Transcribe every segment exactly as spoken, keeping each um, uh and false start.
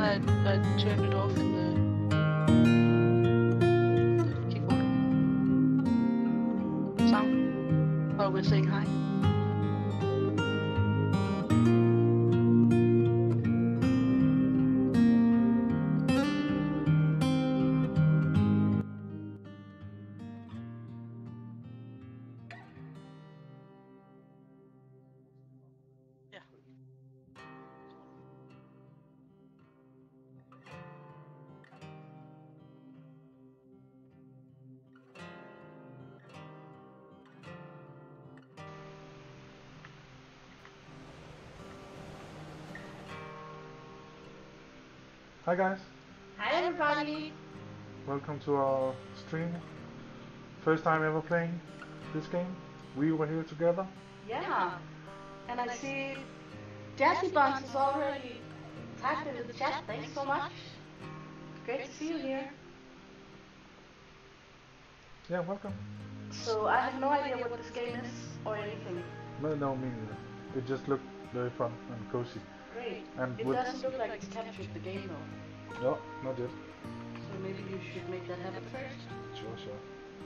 I, I turned it off in the, the keyboard sound while we're saying hi. Yeah. Hi guys, Hi everybody! welcome to our stream. First time ever playing this game. We were here together. Yeah, and I see Jazzy Buns is already typed in the chat. Thanks so much. Great to see you here. Yeah, welcome. So I have no idea what this game is or anything. No, no, me neither. It just looked very fun and cozy. Great. And It with... doesn't look like it's captured the game though. No, not yet. So maybe you should make that happen first. Sure, sure.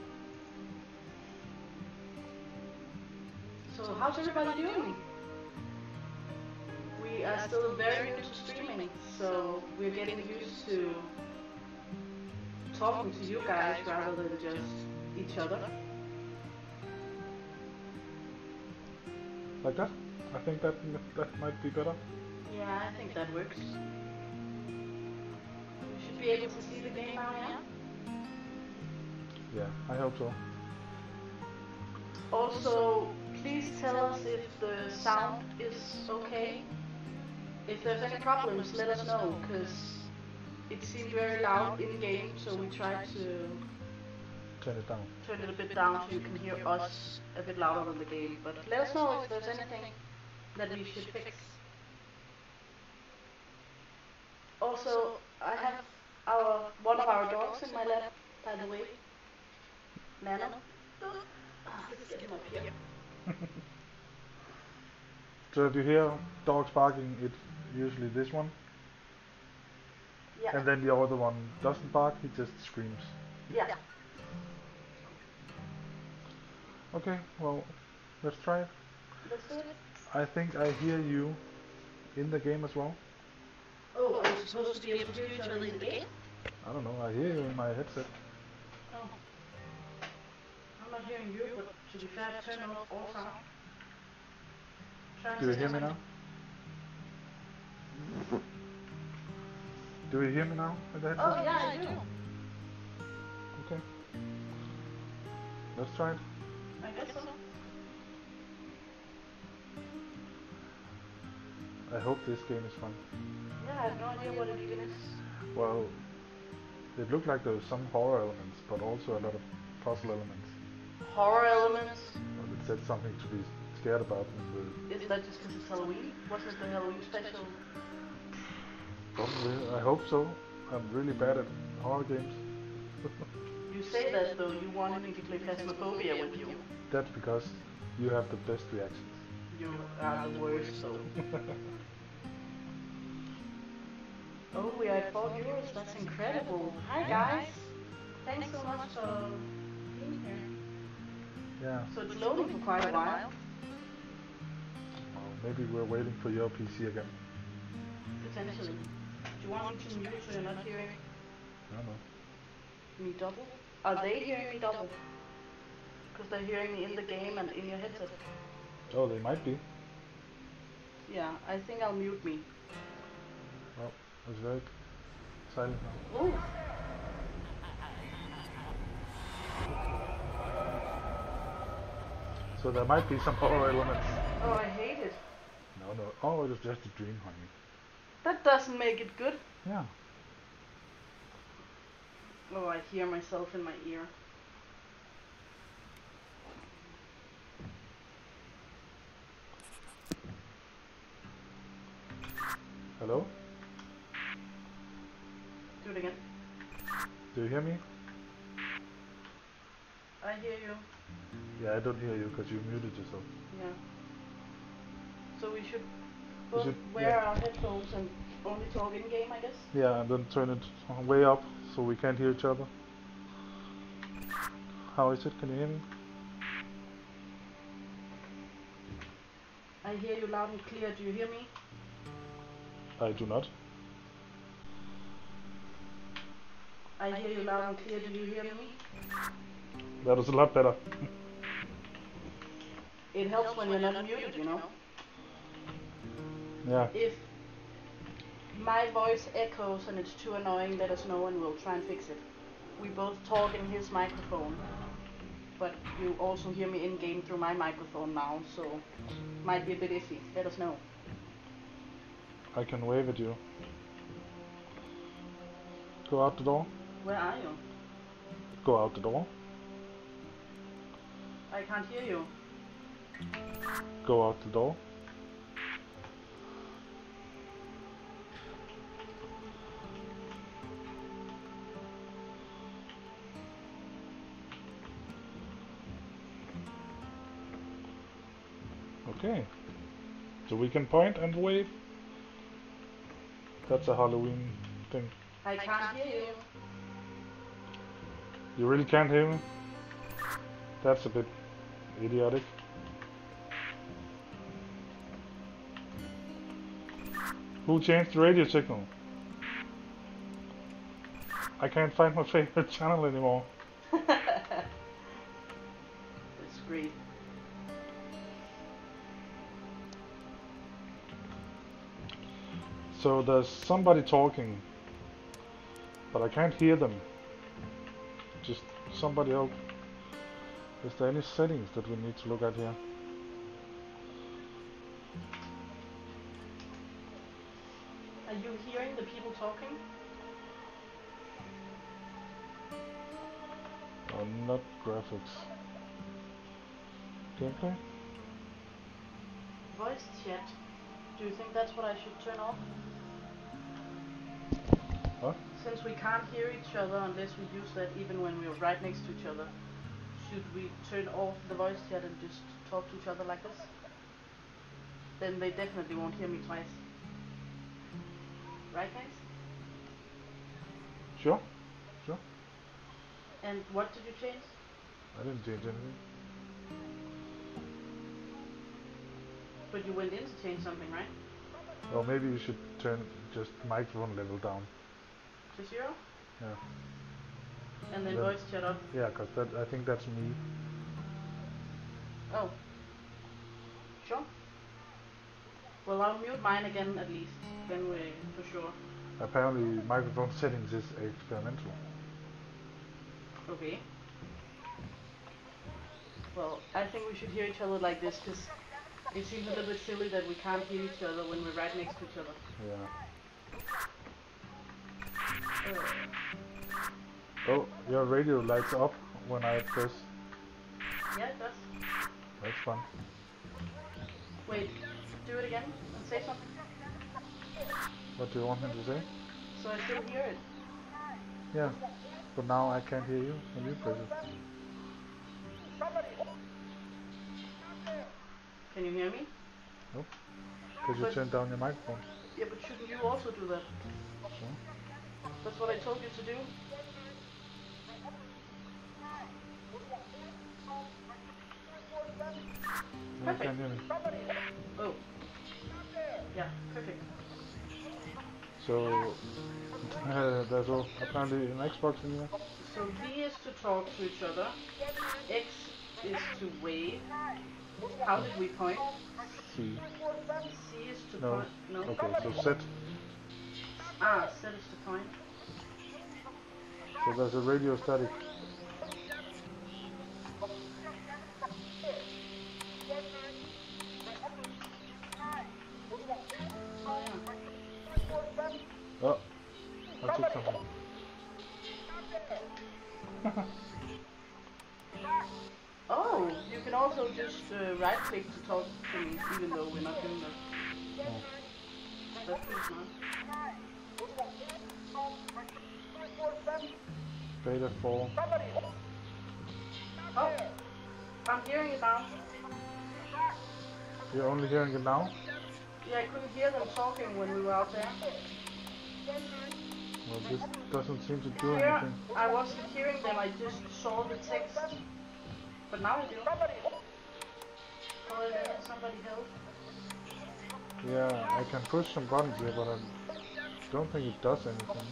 So how's everybody doing? We are still very new to streaming, so we're getting used to talking to you guys rather than just each other. Like that? I think that that might be better. Yeah, I think that works. We should be able to see the game now, yeah? Yeah, I hope so. Also, please tell us if the sound is okay. If there's any problems, let us know, because it seemed very loud in-game, so we tried to Turn it down. turn it a bit down so you can hear us a bit louder than the game. But let us know if there's anything that we should fix. Also, I have our one of our dogs in my lap, by the way. Nano. Ah, let's get him up here. So if you hear dogs barking, it's usually this one. Yeah. And then the other one doesn't bark, he just screams. Yeah. Okay, well, let's try it. Let's do it. I think I hear you in the game as well. Oh, are we supposed to be able to hear each other in the game? I don't know, I hear you in my headset. Oh. I'm not hearing you, but to be fair, I've turned off all sound. Do you hear me now? Do you hear me now with the headset? Oh, yeah, I do. Okay. Let's try it. I guess so. I hope this game is fun. Yeah, I have no idea what it even is. Well, it looked like there was some horror elements, but also a lot of puzzle elements. Horror elements? Well, it said something to be scared about in the... Is that just because it's Halloween? Wasn't the Halloween special? Probably, I hope so. I'm really bad at horror games. You say that though, you wanted me to play Phasmophobia with you. That's because you have the best reactions. You are the worst though. Oh, we are at four viewers, that's incredible. Hi guys! Thanks so much for being here. Yeah. So it's loading for quite a while. Well, maybe we're waiting for your P C again. Potentially. Do you want me to mute so you're not hearing I don't know. me double? Are they hearing me double? Because they're hearing me in the game and in your headset. Oh, they might be. Yeah, I think I'll mute me. Well, it's very silent now. Ooh. So there might be some horror elements. Oh, I hate it. No, no. Oh, it was just a dream, honey. That doesn't make it good. Yeah. Oh, I hear myself in my ear. Hello? Do it again. Do you hear me? I hear you. Yeah, I don't hear you because you muted yourself. Yeah. So we should both should- wear yeah. our headphones and only talk in game, I guess. Yeah, and then turn it way up so we can't hear each other. How is it? Can you hear me? I hear you loud and clear. Do you hear me? I do not. I hear you loud and clear. Do you hear me? That was a lot better. It helps when you're not muted, you know. Yeah. If my voice echoes and it's too annoying, let us know and we'll try and fix it. We both talk in his microphone, but you also hear me in game through my microphone now, so might be a bit iffy. Let us know. I can wave at you. Go out the door. Where are you? Go out the door. I can't hear you. Go out the door. Okay. So we can point and wave. That's a Halloween thing. I can't hear you. You really can't hear me? That's a bit idiotic. Who changed the radio signal? I can't find my favorite channel anymore. It's great. So there's somebody talking, but I can't hear them. Just somebody else. Is there any settings that we need to look at here? Are you hearing the people talking? Oh, not graphics. Gameplay? Voice chat. Do you think that's what I should turn off? What? Since we can't hear each other unless we use that even when we're right next to each other, should we turn off the voice chat and just talk to each other like this? Then they definitely won't hear me twice. Right, guys? Sure. Sure. And what did you change? I didn't change anything. But you went in to change something, right? Or maybe you should turn just microphone level down. To zero? Yeah. And then Then- voice chat up. Yeah, cause that I think that's me. Oh. Sure. Well, I'll mute mine again at least. Then we for sure. Apparently, microphone settings is experimental. Okay. Well, I think we should hear each other like this because it seems a little bit silly that we can't hear each other when we're right next to each other. Yeah. Uh, Oh, your radio lights up when I press. yeah, it does. That's fun. Wait, do it again and say something What do you want me to say? so I still hear it. Yeah. But now I can't hear you when you press it. Can you hear me? Nope. Because you But- turned down your microphone. Yeah, but shouldn't you also do that? So, That's what I told you to do. you Perfect. can't hear me. Oh. Yeah, perfect. So, uh, there's a, apparently an Xbox in here. So V is to talk to each other. X is to wave. How did we point? C. C is to No. point. No. Okay, so set. Ah, Z is to point. So there's a radio static. Oh, I took something. Oh, you can also just uh, right click to talk to me, even though we're not doing that. Oh. That's pretty smart. Beta four. Oh, I'm hearing it now. You're only hearing it now? Yeah, I couldn't hear them talking when we were out there. Well, this doesn't seem to do Here, anything. I wasn't hearing them, I just saw the text. But now I do. Oh, and then somebody help. Yeah, I can push some buttons here, but I don't think it does anything.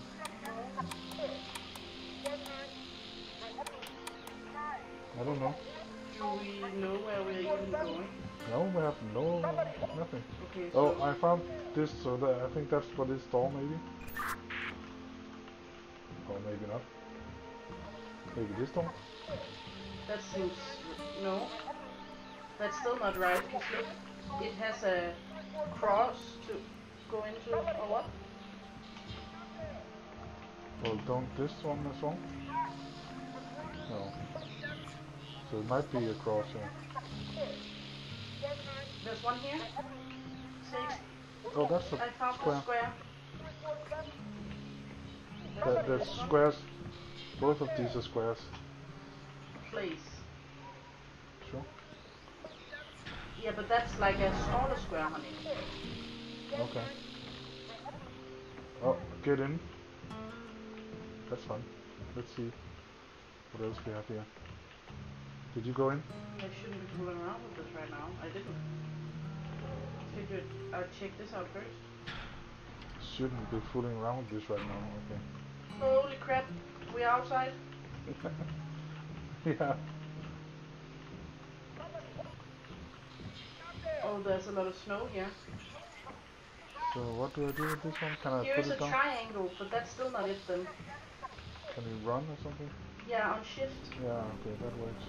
I don't know. Do we know where we're even going? No, we have no nothing. Okay, Oh, so I found this, so that, I think that's for this door, maybe. Or maybe not. Maybe this door. that seems no. That's still not right. Cause look, it has a cross to go into, or what? Well, don't this one as well? No. So it might be a cross here. There's one here. Six. Oh, that's a I found the square. square. The, the squares. Both of these are squares. Place. Sure. Yeah, but that's like a smaller square, honey. Okay. Oh, get in. That's fun. Let's see what else we have here. Did you go in? I shouldn't be fooling around with this right now. I didn't. Figured I'd check this out first. Shouldn't be fooling around with this right now. Okay. Holy crap, we're outside. Yeah. Oh, there's a lot of snow here. So what do I do with this one? Can I Here's put a it down? triangle, but that's still not it then. Can we run or something? Yeah, on shift. Yeah, okay, that works.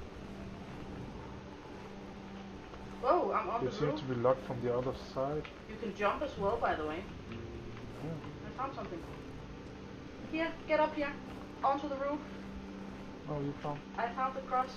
Whoa, I'm on It the seems roof. to be locked from the other side. You can jump as well, by the way. Yeah. I found something. Here, get up here. Onto the roof. Oh, you found. I found the cross.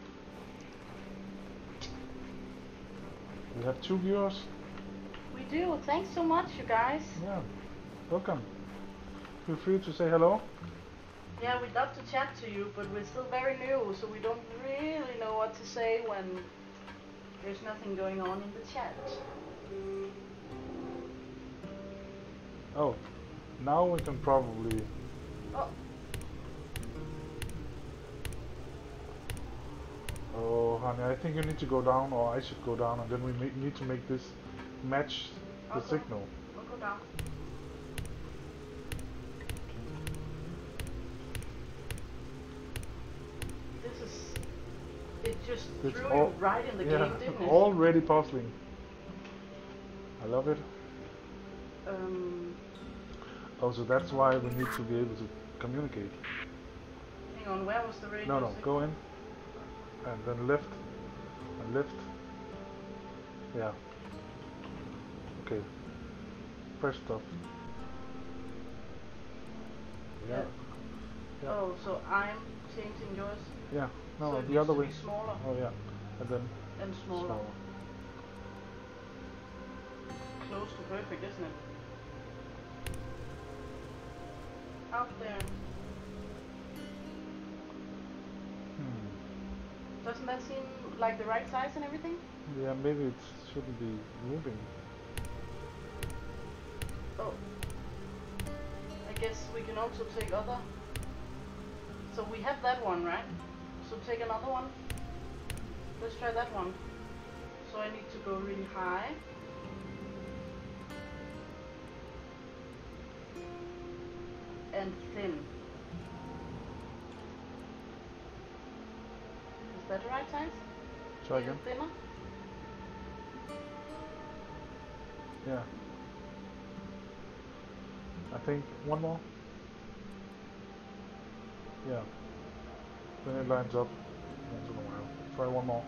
We have two viewers. We do. Thanks so much, you guys. Yeah. Welcome. Feel free to say hello. Yeah, we'd love to chat to you, but we're still very new, so we don't really know what to say when there's nothing going on in the chat. Oh, now we can probably. Oh, Oh, honey, I think you need to go down, or I should go down, and then we ma need to make this match the Okay. signal. I'll go down. This is... It just It's threw all- you right in the Yeah, game, didn't it? already puzzling. I love it. Um, Oh, so that's why we need to be able to communicate. hang on, where was the radio? No, no, signal? go in, and then left, and left. Yeah. Okay. Press stop. Yeah. Yeah. Yeah. Oh, so I'm changing yours? Yeah. No, so it the needs other to way. be smaller Oh yeah. And then and smaller. smaller. Close to perfect, isn't it? Out there. Hmm. Doesn't that seem like the right size and everything? Yeah, maybe it shouldn't be moving. Oh. I guess we can also take other. So we have that one, right? So take another one. Let's try that one. So I need to go really high. And thin. Is that the right size? Try Even again. thinner? Yeah. I think one more. Yeah. Then it lines up once in a while. Try one more.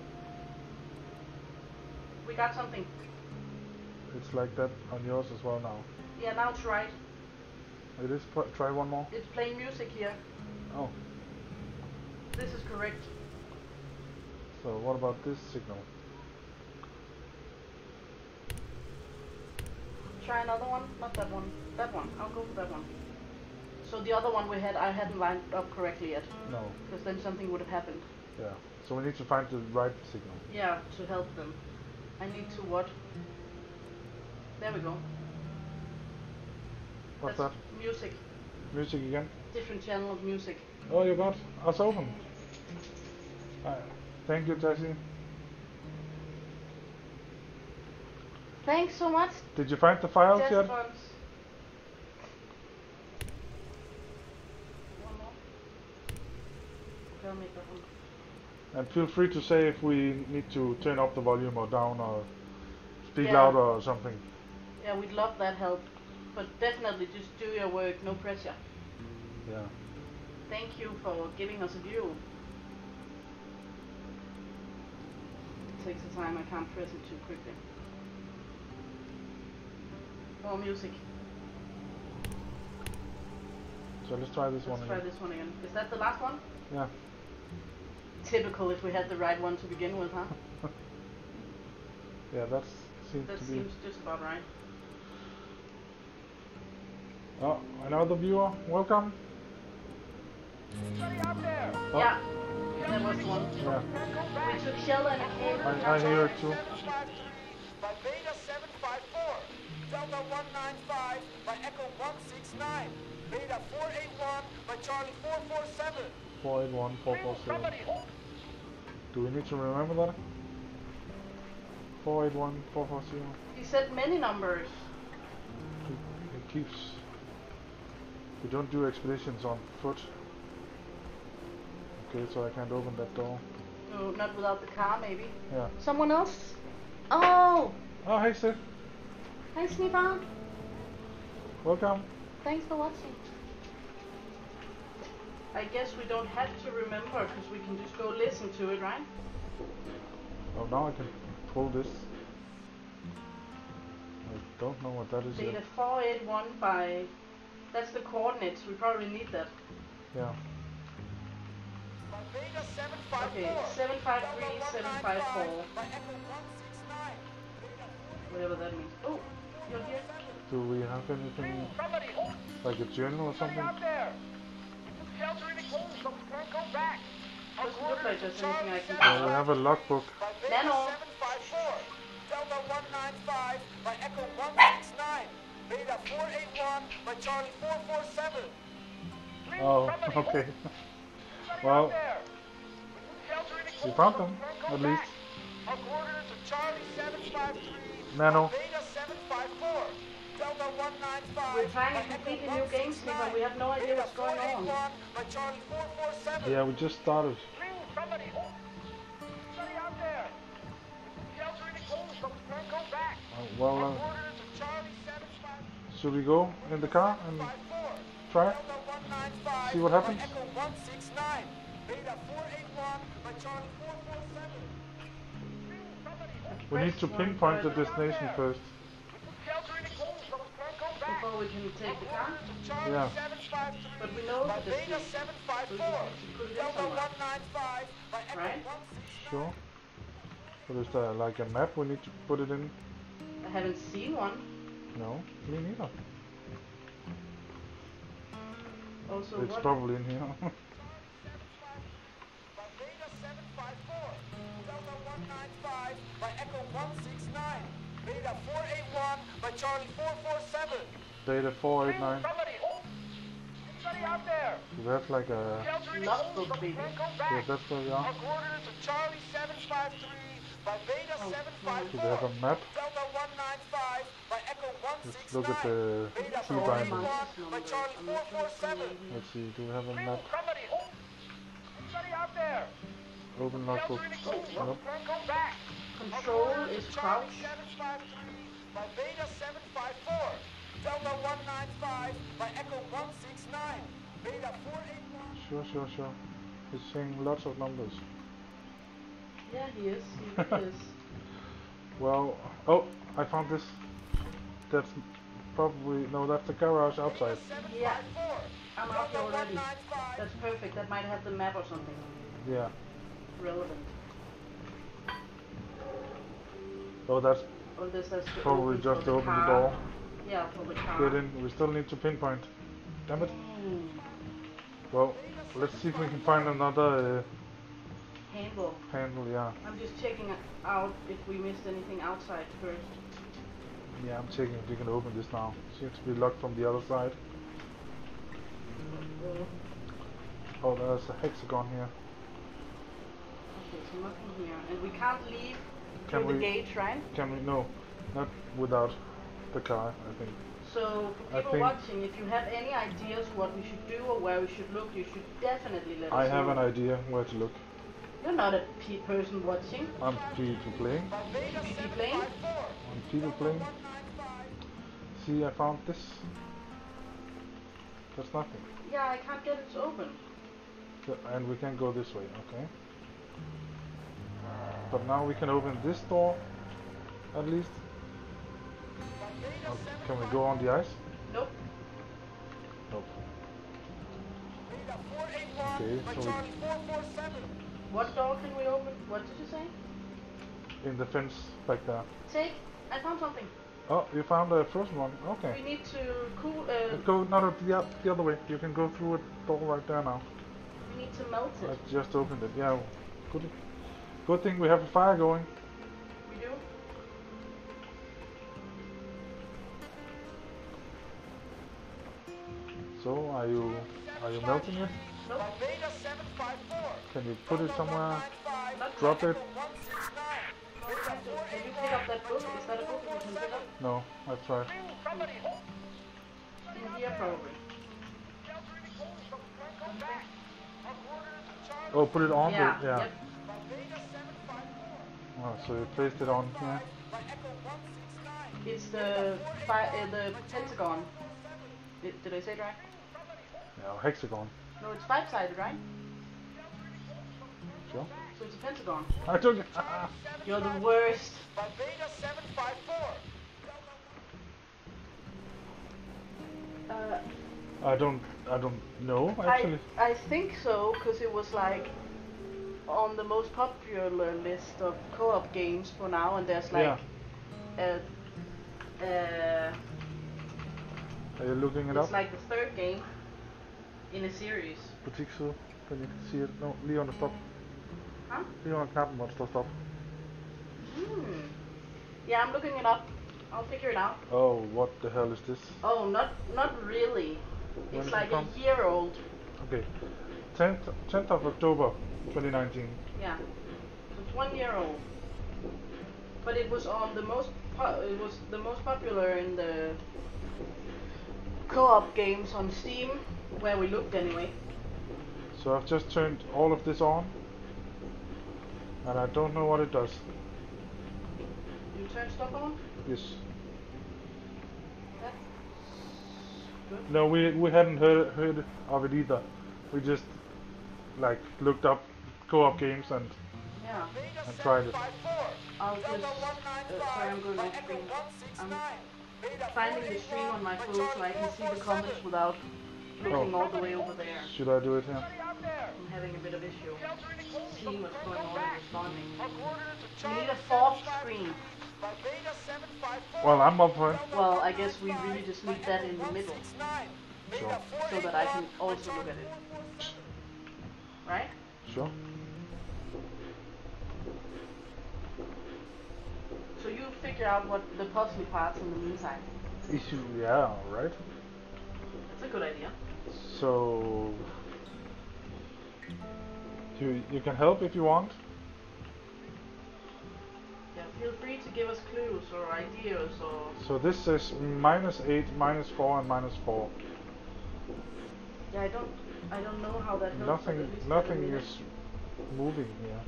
We got something. It's like that on yours as well now. Yeah, now it's right. It is. Pr try one more. It's playing music here. Oh. This is correct. So what about this signal? Try another one. Not that one. That one. I'll go for that one. So the other one we had, I hadn't lined up correctly yet. No. Because then something would have happened. Yeah. So we need to find the right signal. Yeah, to help them. I need to what? There we go. What's That's that? music. Music again? Different channel of music. Oh, you got us open. Uh, thank you, Jesse. Thanks so much. Did you find the files Just yet? once. One more. Okay, I'll make that one. And feel free to say if we need to turn up the volume or down or speak Yeah. louder or something. Yeah, we'd love that help. But definitely just do your work, no pressure. Yeah. Thank you for giving us a view. It takes the time, I can't press it too quickly. More music. So let's try this Let's one try again. this one again. Is that the last one? Yeah. Typical if we had the right one to begin with, huh? Yeah, that seems That to be. seems just about right. Oh, another viewer. Welcome. Oh, Yeah, that was the one. yeah. We took shelter in a cave. I, I hear it too. By Beta seven five four, Delta one nine five by Echo one six nine, Beta four eight one by Charlie four four seven. four eight one four four seven. Somebody hold. Do we need to remember that? four eight one four four zero. He said many numbers. It, it keeps. We don't do expeditions on foot. Okay, so I can't open that door. No, not without the car, maybe. Yeah. Someone else? Oh! Oh, hey, Sid. Hi, Snipa. Welcome. Thanks for watching. I guess we don't have to remember, because we can just go listen to it, right? Oh, now I can pull this. I don't know what that is Beta yet. four eight one by... That's the coordinates, we probably need that. Yeah. By Beta seven five four, Okay, seven five three, seven five four. by Echo one six nine, Beta Whatever that means. Oh, you're here? Do we have anything Somebody hold. like a journal or Somebody something? out there. It's shelter in the cold, so we can't go back. Our Doesn't look like there's coordinates are anything I can Charlie Uh, we have a logbook. By Beta Nano. seven five four, Delta one nine five by Echo one six nine, Beta four eight one by Charlie four four seven. Oh, okay. Well, you found them, at least. Our coordinates are Charlie seven five three, Nano. Beta seven five four, Delta one nine five. We're trying a completely new game, Snipa. We have no idea what's going on. By Charlie four four seven. Yeah, we just started. Somebody, somebody out there. Shelter in the cold, so we can't go back. Uh, well, Our uh, coordinates are Charlie seven five should we go in the car and four. try it? Delta one nine five. See what happens? By Echo one six nine. Beta four eight one by Charlie four four seven. Somebody, We need to pinpoint the destination first. shelter in the cold, so we can't go back. Before we can take the car? Charlie Yeah. seven five three. But we know By the Beta destination. seven five So we four. just need to put it in Delta somewhere. one nine five by Echo Right? one six nine. Sure. But is there like a map we need to put it in? I haven't seen one. No, me neither. Also, It's what? probably in here. By Beta seven five four, Delta one nine five by Echo one six nine, Beta four eight one by Charlie four four seven. Data four eight nine. Somebody, oh, somebody out there. Do we have like a... Shelter in the Logbook, cold, so we baby. can't go Yeah, back. that's where we Our are. coordinates are Charlie seven five three by Beta Oh, seven five Do we have four, a map? Delta one nine five by Echo one Let's six look at nine, the Beta key four eight binding. one by Charlie I'm four not sure four what's seven. going on here. Let's see, do we have a map? Somebody, oh, somebody out there. Open logbook. Shelter in the cold, so Nope. we can't go back. Control is crouch. seven five three by Beta seven five four, Delta one nine five by Echo one six nine, Beta four eight one. Sure, sure, sure. He's saying lots of numbers. Yeah, he is. He really is. Well, oh, I found this. That's probably, no, that's the garage outside. Yeah, I'm out here already. That's perfect. That might have the map or something Yeah. relevant. Oh, that's Or this has to probably open just for to the open the car. door. Yeah, for the car. Get in. We still need to pinpoint. Damn it. Mm. Well, let's see if we can find another uh, Handle. handle, yeah. I'm just checking out if we missed anything outside first. Yeah, I'm checking if we can open this now. Seems to be locked from the other side. Uh, Oh, there's a hexagon here. okay, so nothing here. And we can't leave Can through the we- gate, right? Can we? No, not without the car, I think. So, for I people think- watching, if you have any ideas what we should do or where we should look, you should definitely let I us have know. an idea where to look. You're not a pe person watching. I'm people playing. By Beta P P seven playing? five four. I'm people playing. one nine five. See, I found this. There's nothing. Yeah, I can't get it to open. So, and we can go this way, okay? But now we can open this door, at least. By Beta Oh, seven can we five go on the ice? Nope. Nope. Beta four eight one Okay, by so we- Charlie four four seven. What door can we open? What did you say? In the fence back there. Take. I found something. Oh, you found the first one. We Okay. need to cool. Uh, Go not the, o- the other way. You can go through a door right there now. we need to melt I it. just opened it. Yeah. Good. Good thing we have a fire going. We do. So are you are you melting it? Nope. By Beta seven five four. Can you put it somewhere? Not Drop it? one six nine. Beta four Can eight you pick up that book? Is that a book you can pick up? No, I tried. Somebody hold. In here, probably. Go back. A quarter to Charlie. Oh, put it on Yeah. the yeah. Yep. By Beta seven five four. Oh, so you placed it on here. By Echo one six nine. It's the fi uh, the pentagon. Did, did I say it right? Yeah, hexagon. No, it's five-sided, right? Sure. So it's a pentagon. I took it. You're the worst. By Beta seven five four. Uh, I don't. I don't know actually. I I think so, because it was like on the most popular list of co-op games for now, and there's like Yeah. uh, uh, Are you looking it it's up? like the third game in a series. Butikside. Can you see it? No, lige under stop. Huh? Lige under knappen, hvor der står stop. Hmm. Yeah, I'm looking it up. I'll figure it out. Oh, what the hell is this? Oh, not not really. When It's did it like a come? year old. Okay. tenth, tenth of October, twenty nineteen. Yeah. So it's one year old. But it was on the most po- it was the most popular in the co-op games on Steam, where we looked anyway. So I've just turned all of this on, and I don't know what it does. You turn stuff on? Yes. That's good. No, we we hadn't heard heard of it either. We just like looked up co-op games and Yeah. Beta and tried it. seven five four. I'll just Delta one nine uh, sorry, I'm five. going By off Echo screen. one six I'm nine. Beta finding four the eight stream on my one phone so I can see the comments without looking all the way over there. Should I do it here? out there. I'm having a bit of issue Shelter in the cold. seeing what's going on and responding. A quarter to We Charlie need a fourth seven five screen. By Beta seven five four. Well, I'm up for it. Well, I guess we really just need that in the middle Sure. so that I can also look at it. Right? Sure. So you figure out what the puzzle parts in the meantime. Issue. Yeah. Right. That's a good idea. So you you can help if you want. Yeah, feel free to give us clues or ideas or So this says minus eight, minus four, and minus four. yeah, I don't I don't know how that helps. but Nothing, at least nothing let me know. is moving here.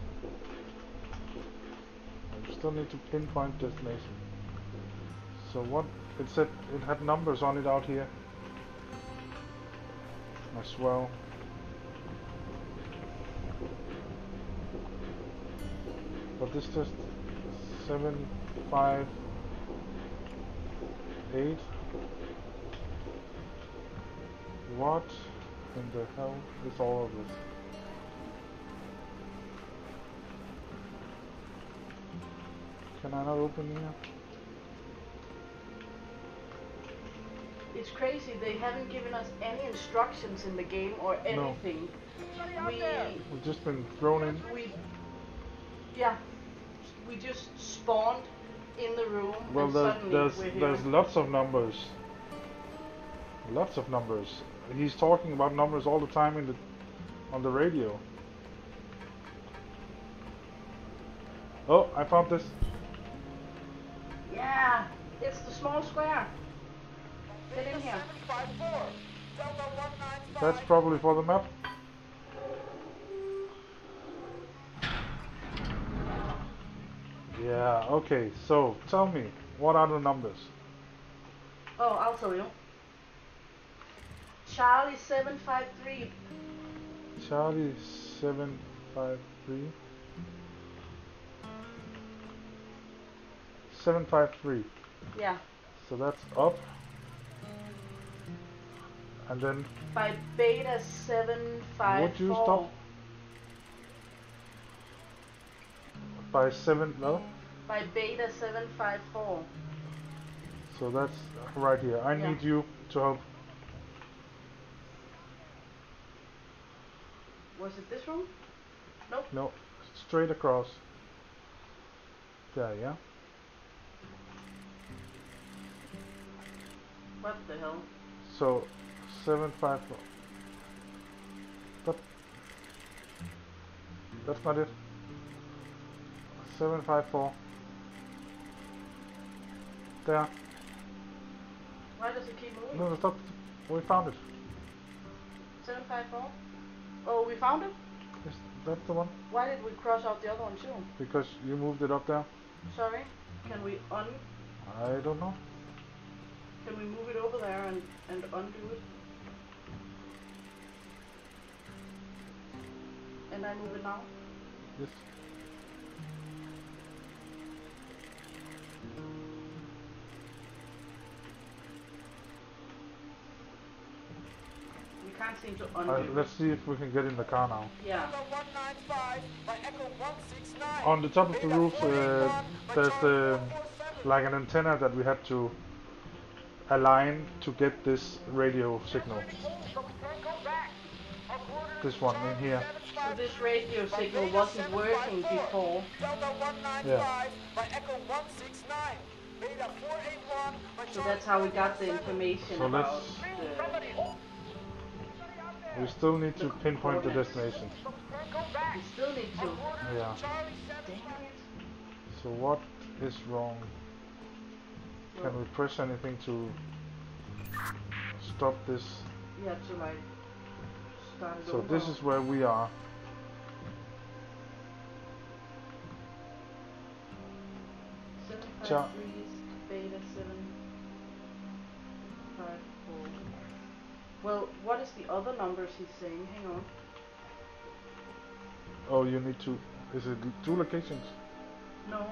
I still need to pinpoint destination. So what it said, it had numbers on it out here as well. But this just seven, five, eight. What in the hell is all of this? Can I not open here? It's crazy. They haven't given us any instructions in the game or anything. We We've just been thrown in. we yeah, we just spawned in the room Well, and there, suddenly there's we're here. there's lots of numbers. Lots of numbers. He's talking about numbers all the time in the on the radio. Oh, I found this. Yeah, it's the small square. Get in here. seven five four, Delta one nine five. That's probably for the map. Yeah, okay, so tell me, what are the numbers? Oh, I'll tell you. Charlie seven five three. Charlie seven five three. seven five three. Yeah. So that's up. And then By Beta seven five would you four. stop? By seven, no? By Beta seven five four. So that's right here. I Yeah. need you to help. Was it this room? Nope. No, straight across. There, yeah. What the hell? So seven five four. That, that's not it. seven five four. There. Why does it keep moving? No, stop. We found it. seven five four? Oh, we found it? Is that the one? Why did we cross out the other one too? Because you moved it up there. Sorry? Can we un... I don't know. Can we move it over there and, and undo it? And I move it now? Yes. We can't seem to undo Uh, it. let's see if we can get in the car now. Yeah. Delta one nine five by Echo one six nine. On the top of the Beta roof, four eight uh, one by there's Charlie the four four seven. like an antenna that we had to align to get this radio signal. This one in here. So this radio signal wasn't working before. Delta one nine five by Echo one six nine. Beta four eight one by So that's how we got the information So about let's- the... We still need to pinpoint the destination. We still need to... Yeah. Dang it. So what is wrong? Can we press anything to stop this? We have to like... Start it So over. this is where we are. seven Cha- five three Beta seven five four. Well, what is the other numbers he's saying? Hang on. Oh, you need to. Is it two locations? No.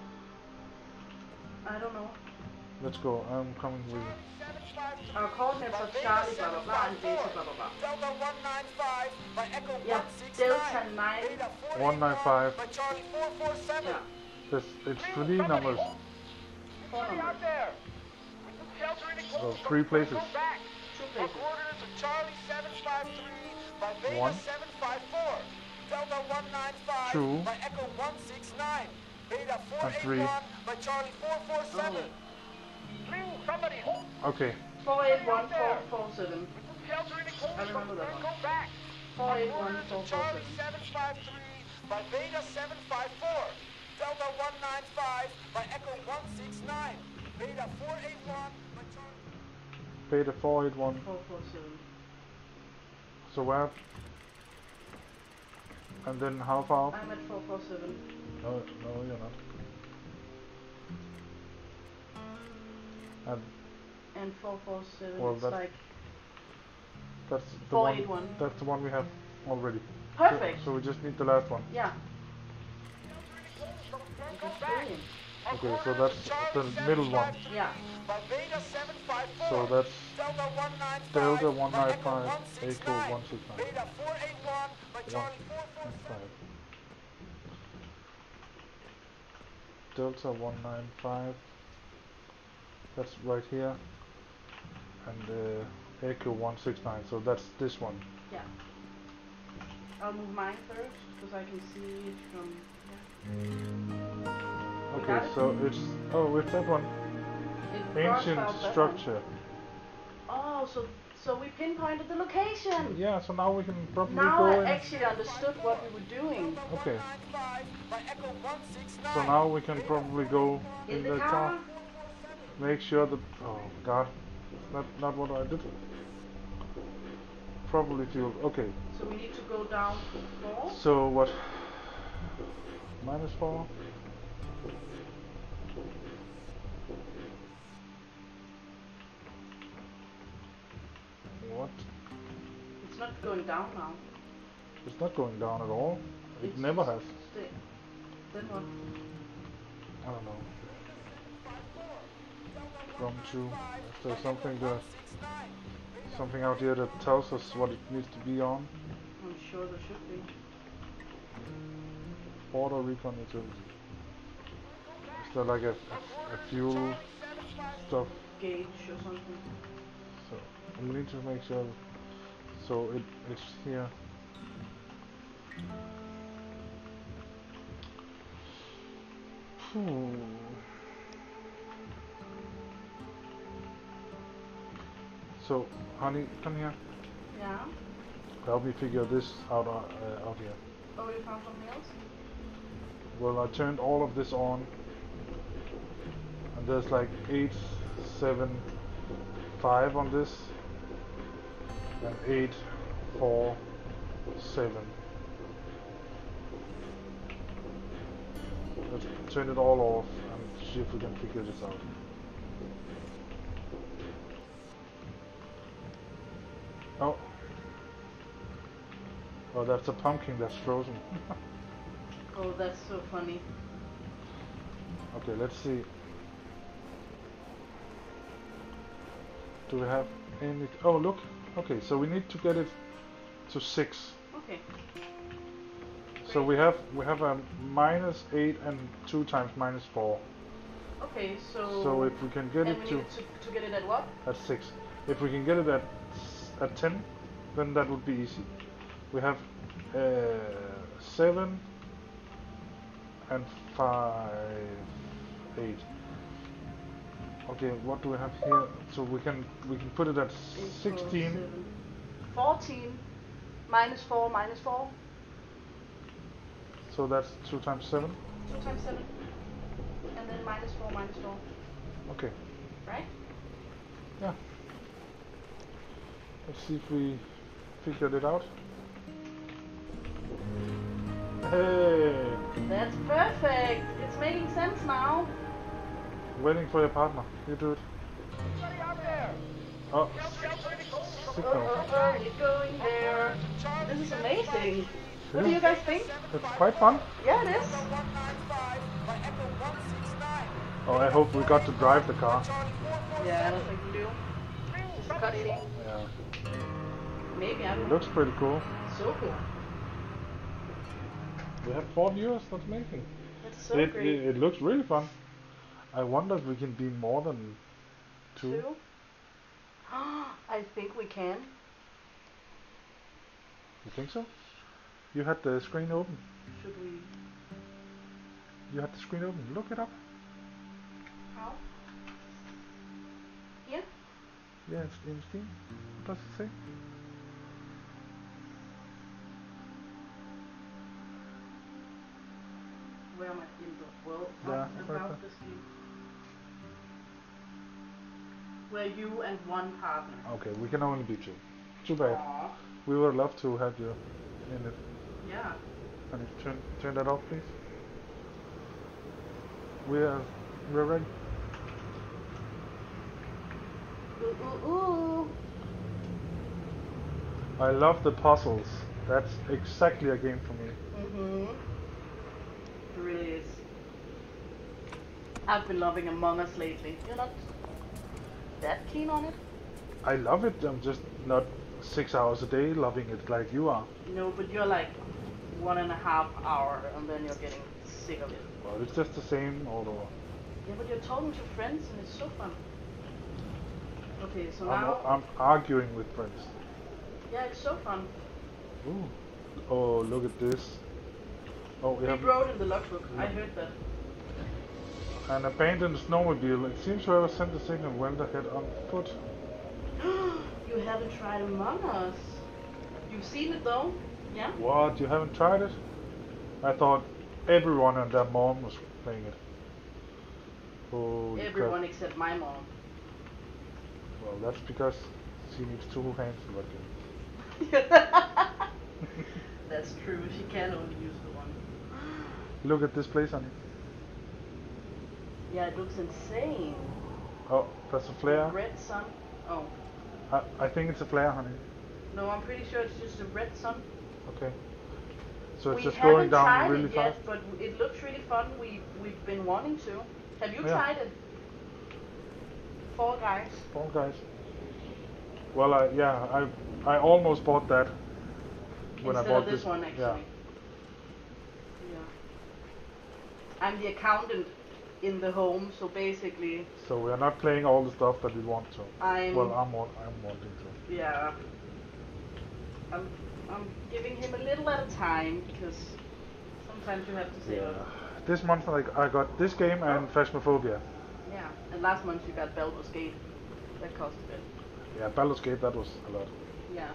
I don't know. Let's go. I'm coming with you. Our coordinates are Charlie blah blah blah and Beta blah blah blah. Delta one nine five by Echo Yeah, one six nine. Delta nine. Beta four eight one nine five. by Charlie four four seven. Yeah. There's, it's three numbers. Four numbers. there. Oh, three places. Two places. Coordinates of Charlie seven five three by Beta One. seven five four. Delta one nine five Two. by Echo one six nine. Beta four And eight three. one by Charlie four four seven. Somebody Okay. Four eight one four four seven. I remember that one. Four eight one four four Charlie seven. seven five three by Beta seven five four. Delta one nine five by Echo one six nine. Beta four eight one by Charlie. Beta four eight one. Four four seven. So where? And then how far? I'm at four four seven. No, no, you're not. And And four four seven. Well, it's that's like that's the four one. eight one. That's the one we have already. Perfect. So, so we just need the last one. Yeah. That's brilliant. Okay, so that's the middle one. Yeah. By Beta seven five four. So that's Delta one nine five. Delta one by nine Echo five, one six Echo nine. one six nine. Beta four eight one by One Charlie four four and seven. five. Delta one nine five. That's right here. And uh, Echo one six nine. So that's this one. Yeah. I'll move mine first because I can see it from here. We Okay, got it? so it's oh, it's that one. It crossed Ancient out that one. structure. Oh, so so we pinpointed the location. Yeah, so now we can probably Now go I in. actually understood what we were doing. Okay. By Echo one six nine. So now we can probably go In in the the car. car. Make sure that oh god, not not what I did. Probably fuel. Okay. So we need to go down four. So what? Minus four. What? It's not going down now. It's not going down at all. It It's never just has. stay. Then what? I don't know. From two. Is there something that something out here that tells us what it needs to be on? I'm sure there should be. Border recon utilities. Is there like a, a, a fuel stuff? Gauge or something. So we need to make sure. So it it's here. Hmm. So, honey, come here. Yeah. Help me figure this out uh, out here. Oh, you found something else? Well, I turned all of this on, and there's like eight, seven, five on this, and eight, four, seven. Let's turn it all off and see if we can figure this out. Oh. Oh, that's a pumpkin that's frozen. Oh, that's so funny. Okay, let's see. Do we have any... Oh, look. Okay, so we need to get it to six. Okay. So we have we have a minus eight and two times minus four. Okay, so. So if we can get and it we to need to to get it at what? at six, if we can get it at s- at ten, then that would be easy. We have uh, seven and five, eight. Okay, what do we have here? So we can we can put it at Eight, sixteen. four, seven. fourteen. Minus four, minus four. So that's two times seven. two times seven. And then minus four, minus four. Okay. Right? Yeah. Let's see if we figured it out. Hey! That's perfect. It's making sense now. Waiting for your partner. You do it. Anybody out there? Oh, Oh, signal. oh, oh, you're going there. This is amazing. What do Yeah. you guys think? It's quite fun. Yeah, it is. one nine five by Echo one six nine. Oh, I hope we got to drive the car. Yeah, I don't think we do. Just cut it in. Yeah. Maybe, I It don't know. looks pretty cool. So cool. We have four viewers. That's amazing. That's so it, great. it it looks really fun. I wonder if we can be more than two. Two? I think we can. You think so? You had the screen open. Should we? You had the screen open. Look it up. How? Here? Yeah, it's in Steam. What does it say? Where am I in the world? Yeah, Oh, right about there. this game. Where you and one partner. Okay, we can only be two. Too bad. Aw. We would love to have you in it. Yeah. Can you turn turn that off, please? We are we're ready. Ooh, ooh, ooh. I love the puzzles. That's exactly a game for me. Mm-hmm. It really is. I've been loving Among Us lately. You're not that keen on it? I love it. I'm just not six hours a day loving it like you are. No, but you're like one and a half hour and then you're getting sick of it. Well, it's just the same all over. Yeah, but you're talking to friends and it's so fun. Okay, so I'm, now... I'm arguing with friends. Yeah, it's so fun. Ooh. Oh, look at this. Oh, we We have. wrote in the logbook. I heard that. An abandoned snowmobile. It seems to have sent a signal went ahead on foot. You haven't tried Among Us. You've seen it though? Yeah? What? You haven't tried it? I thought everyone and their mom was playing it. Holy Everyone crap. except my mom. Well, that's because she needs two hands to look in. That's true. She can only use the one. Look at this place, honey. Yeah, it looks insane. Oh, that's a flare. Red sun. Oh. I, I think it's a flare, honey. No, I'm pretty sure it's just a red sun. Okay. So it's we just haven't going down tried really it fast. yet, but it looks really fun. We we've been wanting to. Have you Yeah. tried it? Fall Guys. Fall Guys. Well, I yeah, I I almost bought that when Instead I bought of this, one, actually. Yeah. Yeah. I'm the accountant in the home, so basically, So we are not playing all the stuff that we want to. I'm. Well, I'm wa- I'm wanting to. Yeah. I'm I'm giving him a little at a time because sometimes you have to say. Yeah. "Oh." This month like I got this game and Phasmophobia. Yeah. And last month you got Baldur's Gate. That cost a bit. Yeah, Baldur's Gate, that was a lot. Yeah.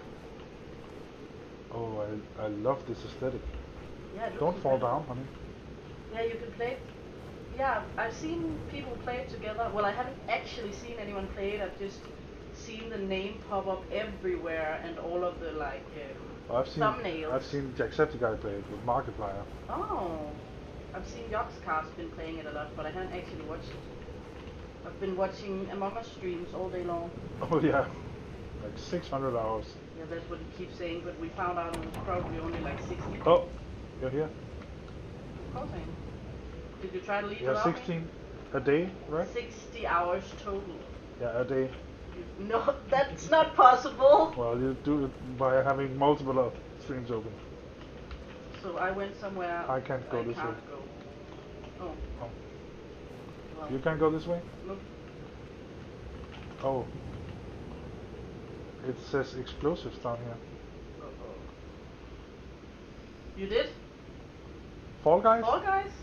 Oh, I I love this aesthetic. Yeah. it looks Don't fall incredible. down, honey. Yeah, you can play it. Yeah, I've seen people play it together. Well, I haven't actually seen anyone play it. I've just seen the name pop up everywhere and all of the like um, I've seen thumbnails. I've seen Jacksepticeye play it with Markiplier. Oh, I've seen Yogscast been playing it a lot, but I haven't actually watched it. I've been watching Among Us streams all day long. Oh yeah, like six hundred hours. Yeah, that's what he keeps saying, but we found out it was probably only like sixty. Oh, you're here. Of course I am. Did you try to leave Yeah, without me? sixteen a day, right? sixty hours total. Yeah, a day. No, that's not possible. Well, you do it by having multiple uh, streams open. So I went somewhere. I can't go this can't way. Go. Oh. Oh. Well, You can go this way? Nope. Oh. It says explosives down here. Uh-oh. You did? Fall Guys? Fall Guys?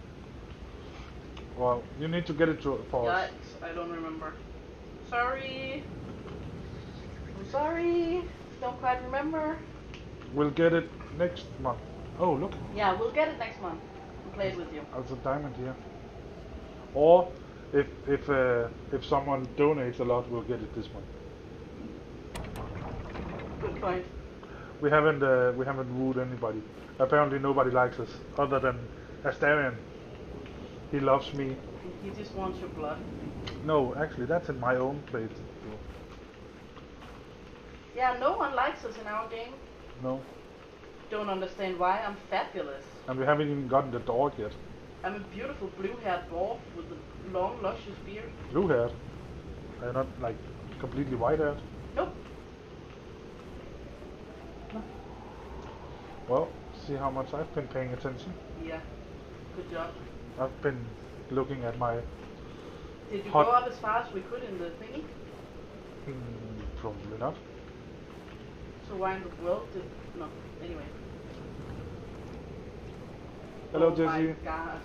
Well, you need to get it to pause. Yikes, I don't remember. Sorry. I'm sorry. Don't quite remember. We'll get it next month. Oh, look. Yeah, we'll get it next month and play it with you. There's a diamond here. Or if if uh, if someone donates a lot, we'll get it this month. Good point. We haven't uh, we haven't wooed anybody. Apparently nobody likes us other than Astarion. He loves me. He just wants your blood. No, actually that's in my own place. Yeah, no one likes us in our game. No. Don't understand why. I'm fabulous. And we haven't even gotten the dog yet. I'm a beautiful blue-haired dwarf with a long, luscious beard. Blue haired. They're not like completely white haired. Nope. Well, see how much I've been paying attention. Yeah. Good job. I've been looking at my Did you Hot- go up as far as we could in the thingy? hmm, probably not. So why in the world did... No, anyway. Hello, Oh Jesse. my god.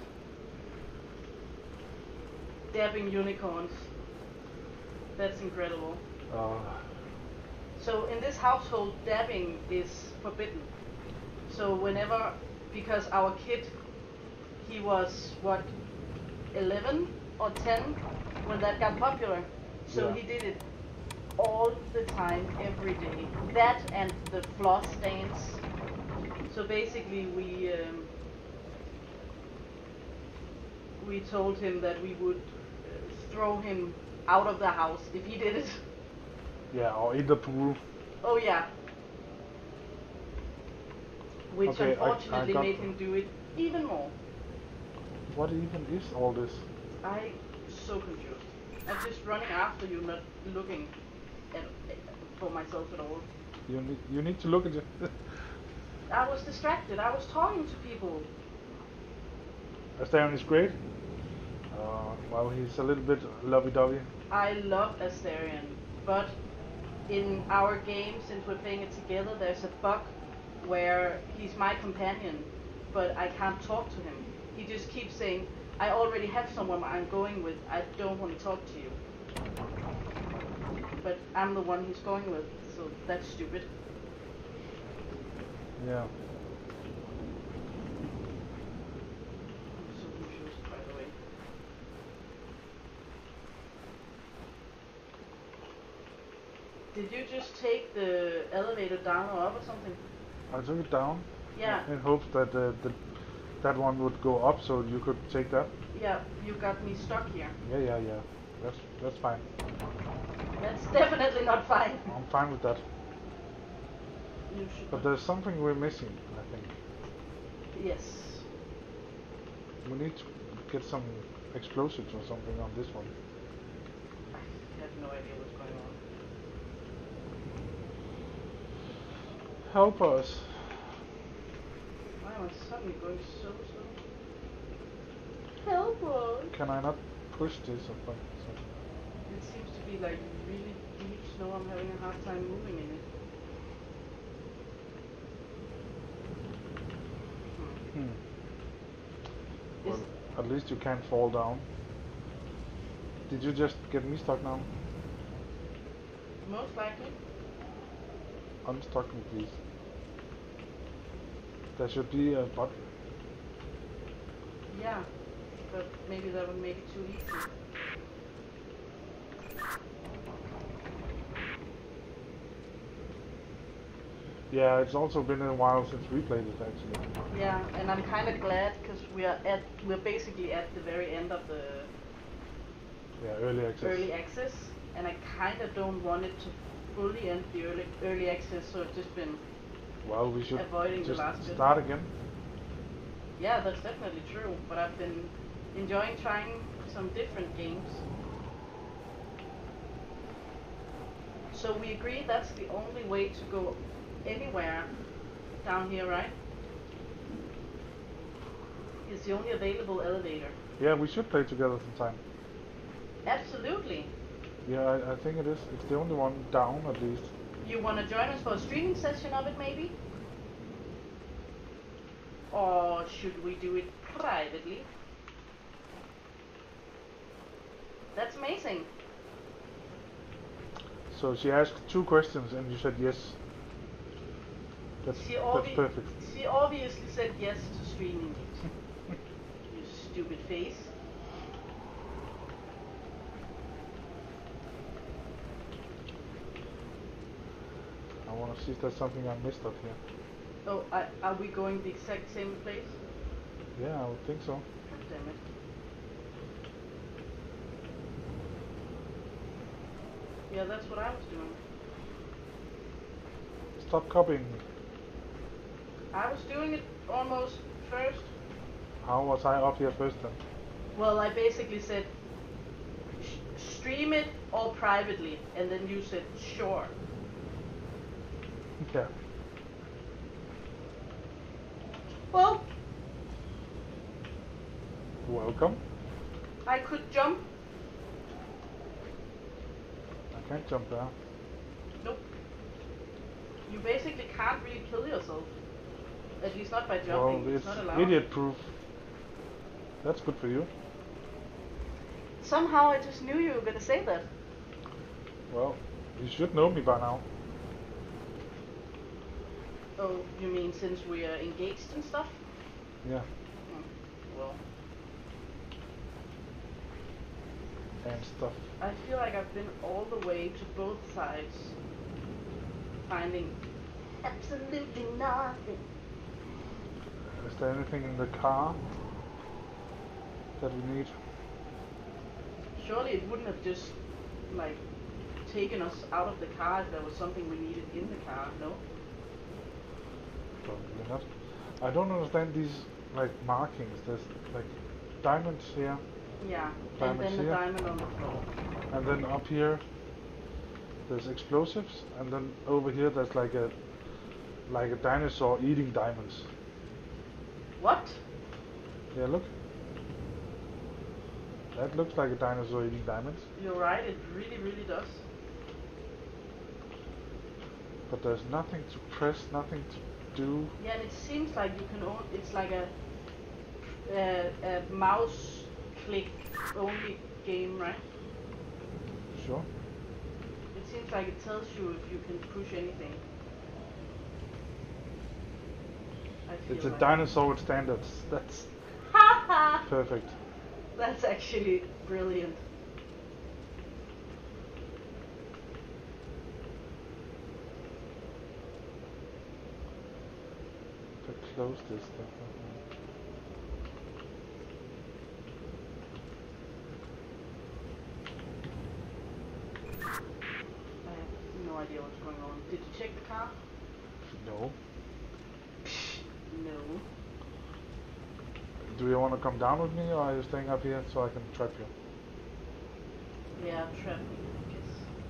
Dabbing unicorns. That's incredible. Uh, So in this household, dabbing is forbidden. So whenever, because our kid, he was what, eleven or ten when that got popular. So Yeah. he did it all the time, every day. That and the floss stains. So basically, we um, we told him that we would uh, throw him out of the house if he did it. yeah, or in the pool. Oh yeah. Which Okay, I- I unfortunately got- made him do it even more. What even is all this? I so confused. I'm just running after you, not looking at, for myself at all. You need you need to look at it. I was distracted. I was talking to people. Astarion is great. Uh, well, he's a little bit lovey-dovey. I love Astarion, but in our game, since we're playing it together, there's a bug where he's my companion, but I can't talk to him. He just keeps saying, I already have someone I'm going with. I don't want to talk to you. But I'm the one he's going with, so that's stupid. Yeah. I'm so confused, by the way. Did you just take the elevator down or up or something? I took it down Yeah, in hopes that uh, the, that one would go up, so you could take that. yeah, you got me stuck here. Yeah, yeah, yeah. That's that's fine. That's definitely not fine. I'm fine with that. You should But not- there's something we're missing, I think. Yes. We need to get some explosives or something on this one. I have no idea what's going on. Help us. Why am I suddenly going so slow? Help us! Can I not push this or something? It seems to be like really deep snow. I'm having a hard time moving in it. Hmm. Hmm. Is Well, at least you can't fall down. Did you just get me stuck now? most likely. Unstuck me, please. There should be a button. Yeah, but maybe that would make it too easy. Yeah, it's also been a while since we played it actually. Yeah, and I'm kind of glad because we are at we're basically at the very end of the Yeah, early access. early access, and I kind of don't want it to fully end the early early access. So I've just been Well, we should avoiding the just last bit. start again. Yeah, that's definitely true. But I've been enjoying trying some different games. So we agree that's the only way to go anywhere down here, right? It's the only available elevator. Yeah, we should play together sometime. Absolutely. Yeah, I, I think it is. It's the only one down at least. You want to join us for a streaming session of it, maybe? Or should we do it privately? That's amazing. So she asked two questions and you said yes. That's, She, that's obvi- perfect. she obviously said yes to streaming it. You stupid face. I want to see if there's something I missed up here. Oh, I, are we going the exact same place? Yeah, I would think so. God damn it. Yeah, that's what I was doing. Stop copying me. I was doing it almost first. How was I up here first then? Well, I basically said, "Sh- stream it all privately," and then you said, sure. Yeah. Well, Welcome. I could jump. I can't jump there. Nope. You basically can't really kill yourself. At least not by jumping. Well, it's it's not allowed. idiot proof. That's good for you. Somehow I just knew you were gonna say that. Well, you should know me by now. Oh, you mean since we are engaged and stuff? Yeah. Hmm. Well, And stuff. I feel like I've been all the way to both sides, finding absolutely nothing. Is there anything in the car that we need? Surely it wouldn't have just, like, taken us out of the car if there was something we needed in the car, no? Probably not. I don't understand these like markings. There's like diamonds here, Yeah, Diamonds and then here. a diamond on the floor. and then up here there's explosives, and then over here there's like a like a dinosaur eating diamonds. What? Yeah, look. That looks like a dinosaur eating diamonds, You're right, it really, really does. but there's nothing to press, nothing to do. Yeah, and it seems like you can only, it's like a, a, a mouse click only game, right? Sure. It seems like it tells you if you can push anything. I feel It's a like. dinosaur with standards. That's perfect. That's actually brilliant. To close this stuff. I have no idea what's going on. Did you check the car? No. No. Do you want to come down with me, or are you staying up here so I can trap you? Yeah, trap me, I guess.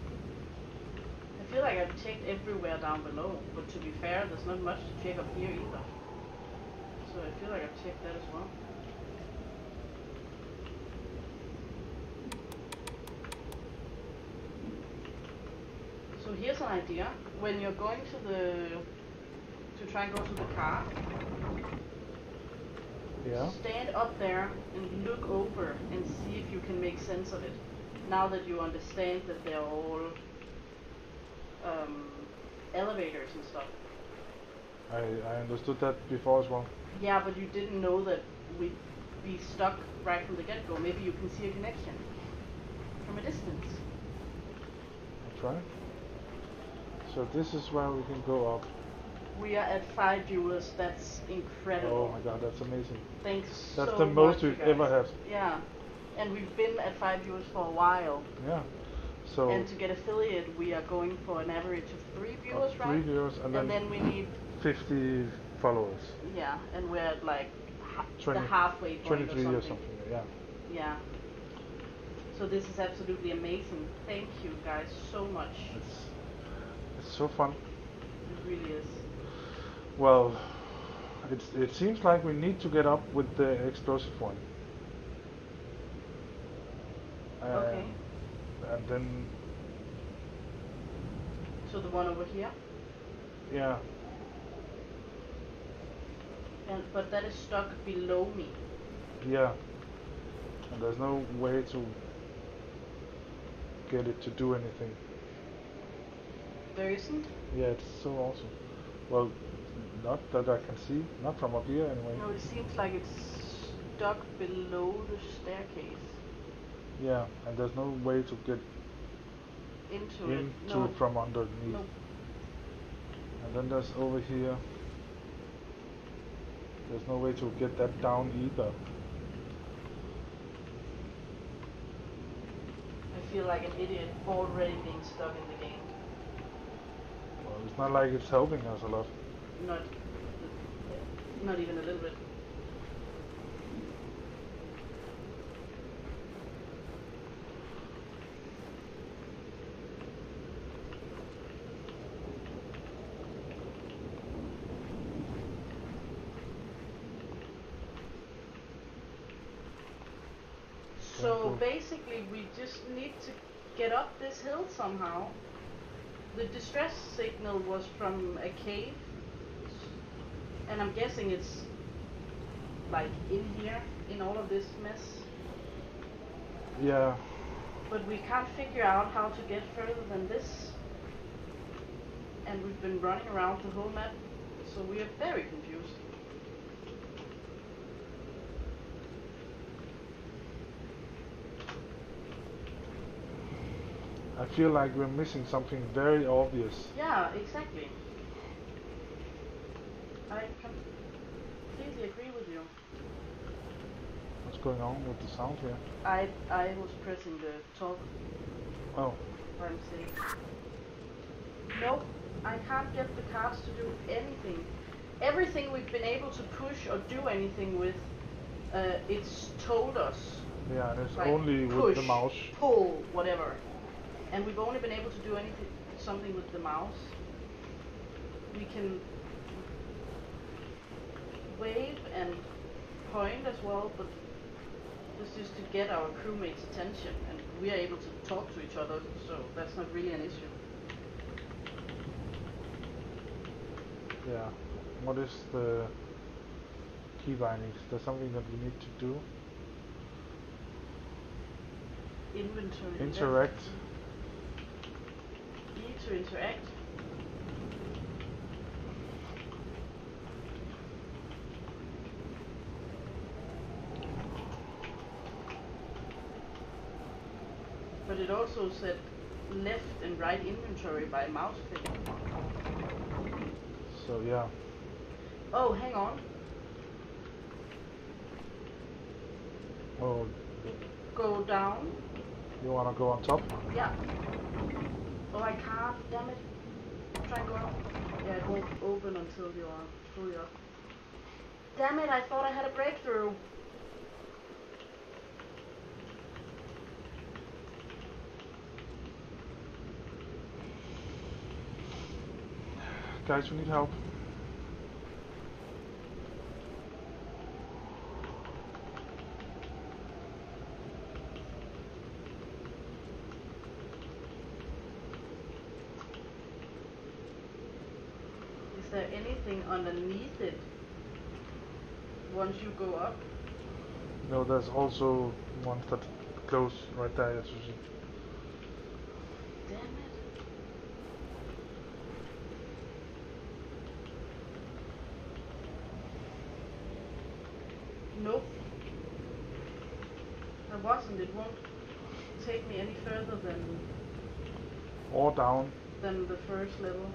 I feel like I've checked everywhere down below, but to be fair, there's not much to check up here either. So I feel like I've checked that as well. So here's an idea. When you're going to the to try and go to the car, Yeah. stand up there and look over and see if you can make sense of it. Now that you understand that they're all um, elevators and stuff. I, I understood that before as well. Yeah, but you didn't know that we'd be stuck right from the get-go. Maybe you can see a connection from a distance. That's right. So this is where we can go up. We are at five viewers. That's incredible. Oh my god, that's amazing. Thanks That's so the most much, we've you guys. ever had. Yeah, and we've been at five viewers for a while. Yeah. So And to get affiliate, we are going for an average of three uh, viewers, three right? viewers and, And then, then we need, fifty followers. yeah, and we're at like ha- twenty, the halfway point twenty-three or or something. something. Yeah. Yeah. So this is absolutely amazing. Thank you guys so much. It's it's so fun. It really is. Well, it's it seems like we need to get up with the explosive one. Uh, Okay. And then So the one over here, yeah, and but that is stuck below me. yeah. And there's no way to get it to do anything. There isn't. Yeah, it's so awesome. Well, not that I can see, not from up here anyway. No, it seems like it's stuck below the staircase. Yeah, and there's no way to get Into it. into No. it from underneath. Nope. And then there's over here. There's no way to get that down either. I feel like an idiot already being stuck in the game. Well, it's not like it's helping us a lot. Not, not even a little bit. So basically we just need to get up this hill somehow. The distress signal was from a cave, and I'm guessing it's like in here, in all of this mess. Yeah, But we can't figure out how to get further than this. And we've been running around the whole map, so we are very confused. I feel like we're missing something very obvious. Yeah, exactly. I completely agree with you. What's going on with the sound here? I I was pressing the talk Oh, by mistake. Nope, I can't get the cars to do anything. Everything we've been able to push or do anything with, uh, it's told us. yeah, and it's Like only push, with the mouse. pull, whatever. And we've only been able to do anything, something with the mouse. We can wave and point as well, but this is to get our crewmates' attention, and we are able to talk to each other, so that's not really an issue. Yeah. What is the key bindings? There's something that we need to do. Inventory. Interact. E to interact. But it also said left and right inventory by mouse click. So yeah. Oh, hang on. Oh, Go down. you wanna go on top? Yeah. Oh, I can't. Damn it. Try and go up. Yeah, it won't open until you're fully up. Damn it, I thought I had a breakthrough. Guys, we need help. Is there anything underneath it once you go up? No, there's also ones that close right there, as you see. Damn it. Nope. I wasn't. It won't take me any further than Or down. than the first level.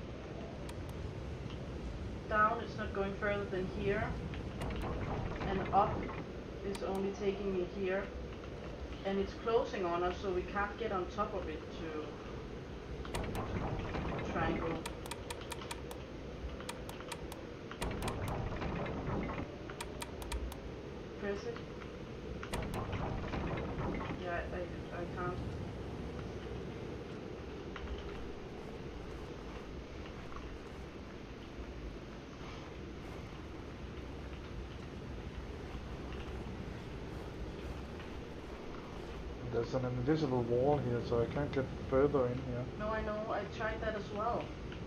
Down it's not going further than here. And up is only taking me here. And it's closing on us, so we can't get on top of it to, to try and go. Press it. Yeah, I, I can't. There's an invisible wall here, so I can't get further in here. No, I know. I tried that as well.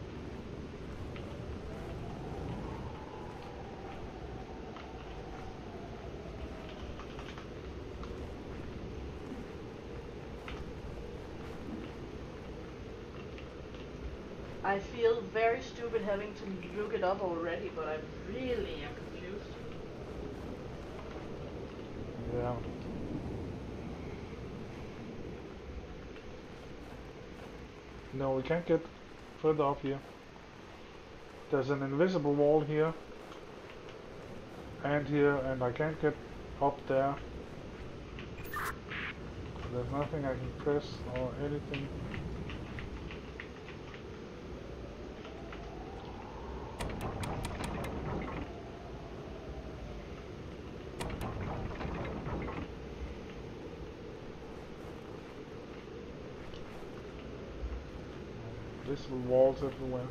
I feel very stupid having to look it up already, but I really am confused. Yeah. No, we can't get further up here. There's an invisible wall here. And here, and I can't get up there. There's nothing I can press or anything. Invisible walls everywhere.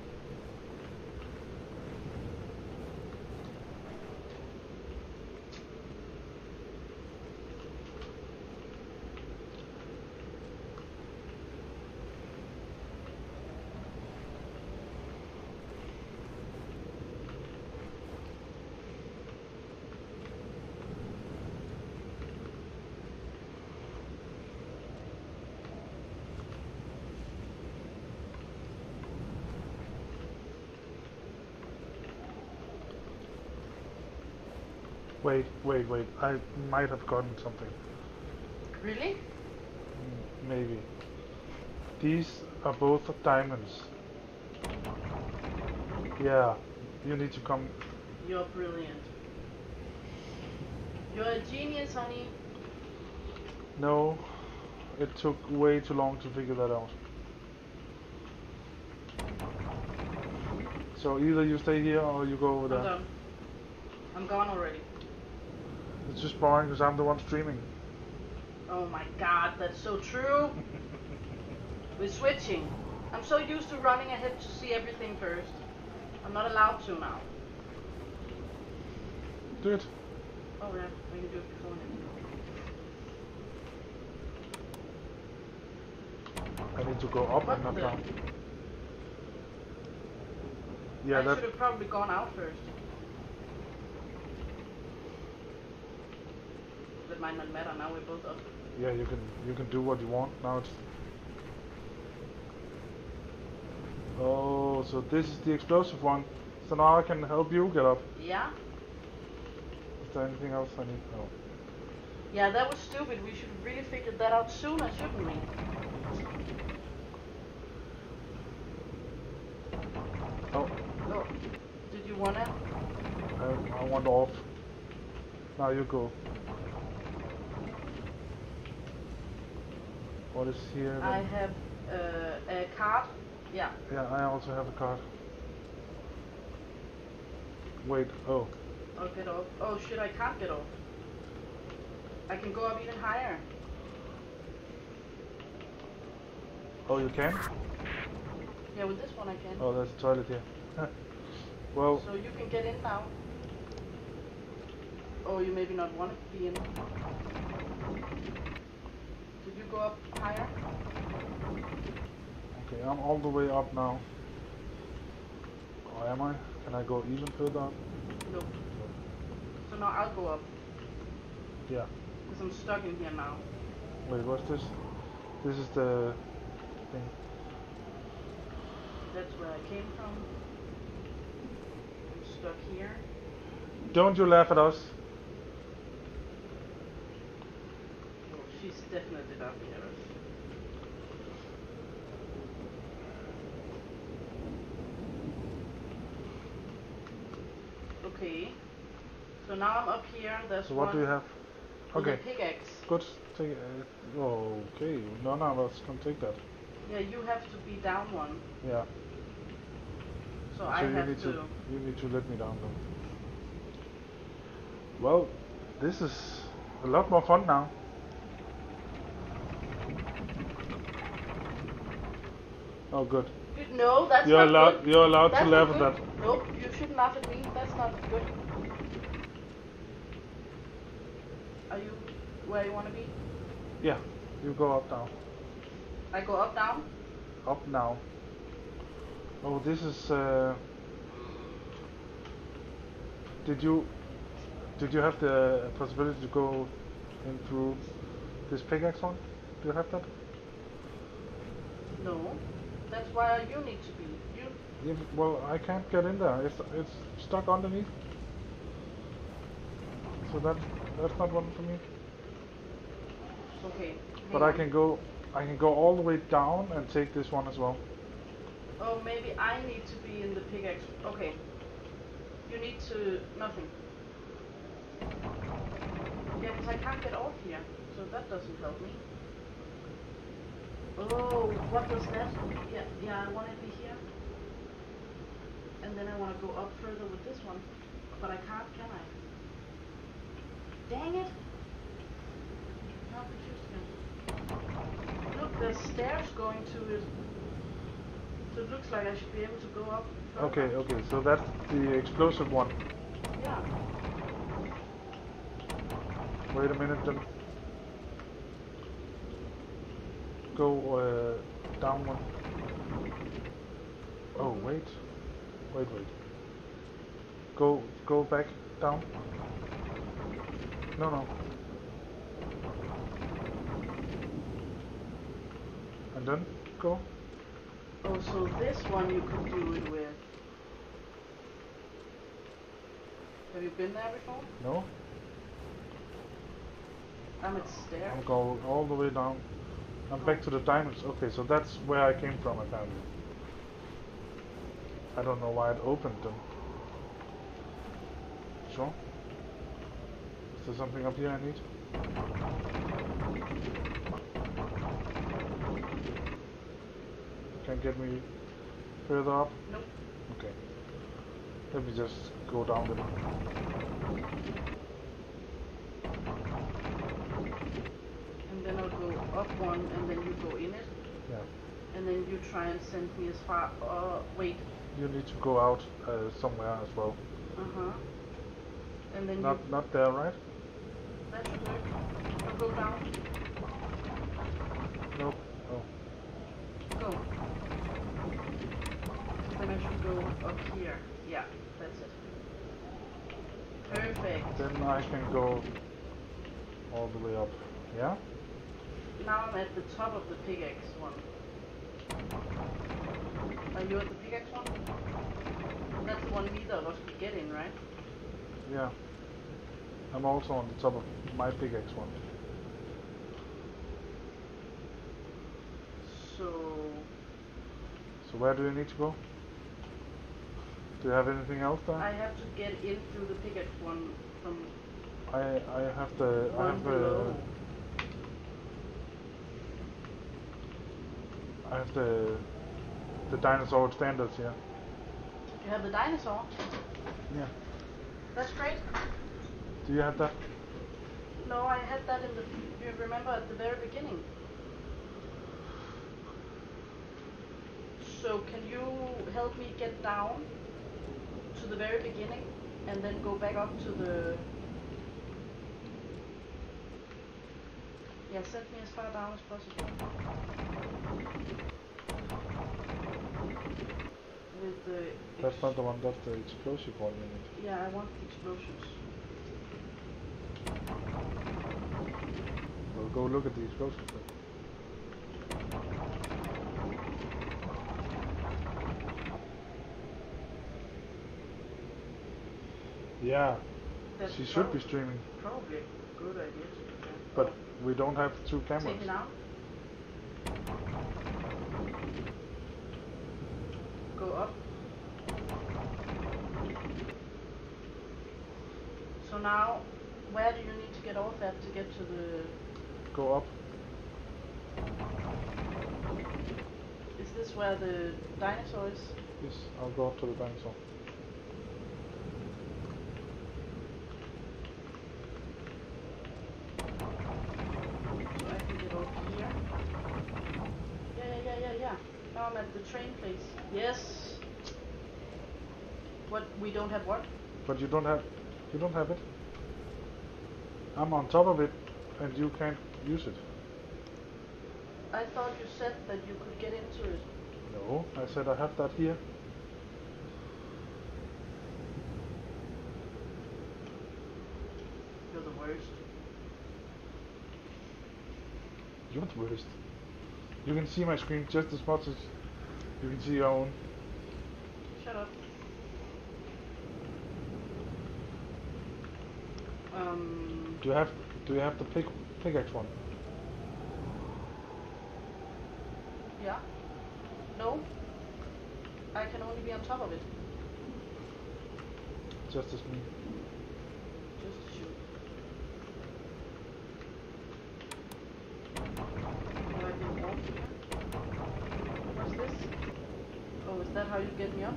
Wait, wait, wait. I might have gotten something. Really? Mm, Maybe. These are both diamonds. Yeah, you need to come. You're brilliant. You're a genius, honey. No, it took way too long to figure that out. So either you stay here or you go over I'm there. done. I'm gone already. It's just boring because I'm the one streaming. Oh my god, that's so true. We're switching. I'm so used to running ahead to see everything first. I'm not allowed to now. Do it. Oh yeah, we can do it before now. I need to go up What and not the- down. Yeah, I that. should have probably gone out first. That might not matter, now we're both up. yeah, you can you can do what you want now. It's oh, so this is the explosive one. So now I can help you get up. Yeah? Is there anything else I need? No. Yeah, that was stupid. We should have really figured that out sooner, shouldn't we? Oh, Oh, did you wanna? I, I want off. Now you go. What is here? I then? have uh, a card. Yeah. Yeah, I also have a card. Wait, oh. I'll get off. Oh shit, I can't get off. I can go up even higher. Oh, you can? Yeah, with this one I can. Oh, there's a toilet here. Well, So you can get in now. Oh, you maybe not want to be in. Did you go up higher? okay, I'm all the way up now. Or am I? Can I go even further up? No. So now I'll go up. Yeah. Because I'm stuck in here now. Wait, what's this? This is the thing. That's where I came from. I'm stuck here. Don't you laugh at us. Oh, she's definitely laughing at us. Okay. So now I'm up here. There's So what one do you have? with a Okay, pickaxe. good. Take it. Uh, okay, none of us can take that. Yeah, you have to be down one. Yeah. So, So I you have need to. to you need to let me down though. Well, this is a lot more fun now. Oh, good. You- No, that's You're not allowed. good. You're allowed That's to not laugh at good. that. Nope, you shouldn't laugh at me. That's not good. Are you where you want to be? Yeah. You go up now. I go up, down? Up now. Oh, this is. Uh, did you? Did you have the possibility to go in through this pickaxe one? Do you have that? No. That's why you need to be. You. Yeah, but- well, I can't get in there. It's it's stuck underneath. So that that's not one for me. Okay. But hang I on. can go. I can go all the way down and take this one as well. Oh, maybe I need to be in the pickaxe. Okay. You need to. Nothing. Yeah, because I can't get off here. So that doesn't help me. Oh, what was that? Yeah, yeah, I want to be here. And then I want to go up further with this one. But I can't, can I? Dang it! Now confused again. Look, there's stairs going to it. So it looks like I should be able to go up further. Okay, okay. So that's the explosive one. Yeah. Wait a minute then. Go uh, down one. Oh wait, wait, wait. Go, go back down. No, no. And then go. Oh, so this one you could do it with. Have you been there before? No. I'm at stairs. I'll go all the way down. I'm back to the diamonds. Okay, so that's where I came from apparently. I don't know why it opened them. Sure. Is there something up here I need? Can't get me further up? Nope. Okay. Let me just go down the And then I'll go up one, and then you go in it, Yeah. and then you try and send me as far. Uh, wait. You need to go out uh, somewhere as well. Uh huh. And then Not you. not there, right? That should work. I'll go down. Nope. Oh. Go. Then I should go up here. Yeah, that's it. Perfect. Then I can go all the way up. Yeah? now I'm at the top of the pickaxe one. Are you at the pickaxe one? That's the one neither of us could get in, right? Yeah. I'm also on the top of my pickaxe one. So... So where do you need to go? Do you have anything else there? I have to get in through the pickaxe one from I I have the I one have the below. I have the the dinosaur standards here. You have the dinosaur? Yeah. That's great. Do you have that? No, I had that in the... You remember at the very beginning. So can you help me get down to the very beginning and then go back up to the... Yeah, send me as far down as possible. With the... That's not the one. That's the explosive one you need. Yeah, I want the explosions. Well, go look at the explosive then. Yeah, That's she should prob- be streaming, Probably a good idea to do that. but we don't have two cameras. Take it out. Go up. So now, where do you need to get off at to get to the... Go up. Is this where the dinosaur is? Yes, I'll go up to the dinosaur. So I can get off here. Yeah, yeah, yeah, yeah, yeah. Now I'm at the train place. Yes. What? We don't have what? But you don't have, you don't have it. I'm on top of it, and you can't use it. I thought you said that you could get into it. No, I said I have that here. You're the worst. You're the worst. You can see my screen just as much as you can see your own. Shut up. Um. Do you have, do you have the pick, pickaxe one? Yeah. No. I can only be on top of it. Just as me. Just to shoot. Do I get off here? What's this? Oh, is that how you get me up?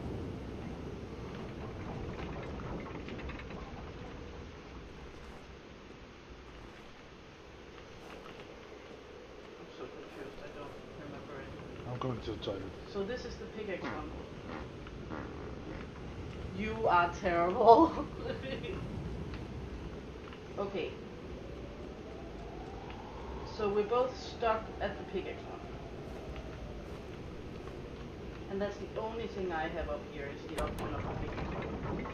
I'm so confused. I don't remember it. I'm going to the toilet. So this is the pickaxe one. You are terrible. Okay. So we're both stuck at the pickaxe one. And that's the only thing I have up here is the option of the pickaxe one.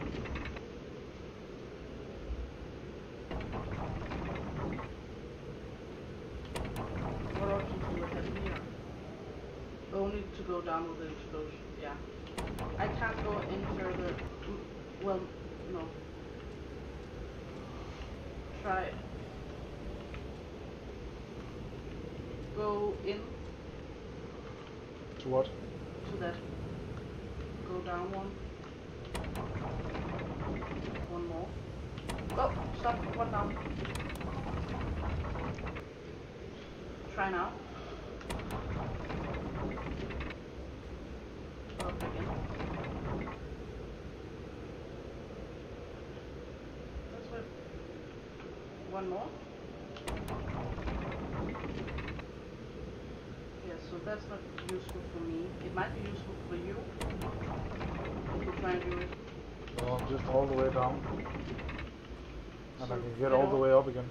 What options do I have here? Only to go down with the explosion, yeah. I can't go any further. Mm, Well, no. Try it. Go in To what? to that. Go down one. One more. Oh, stop. One down. Try now. Up again. That's what. One more. Yeah, so that's not useful for me. It might be useful for you. If you try and do it. No, I'm just all the way down. And So I can get get all the off. way up again.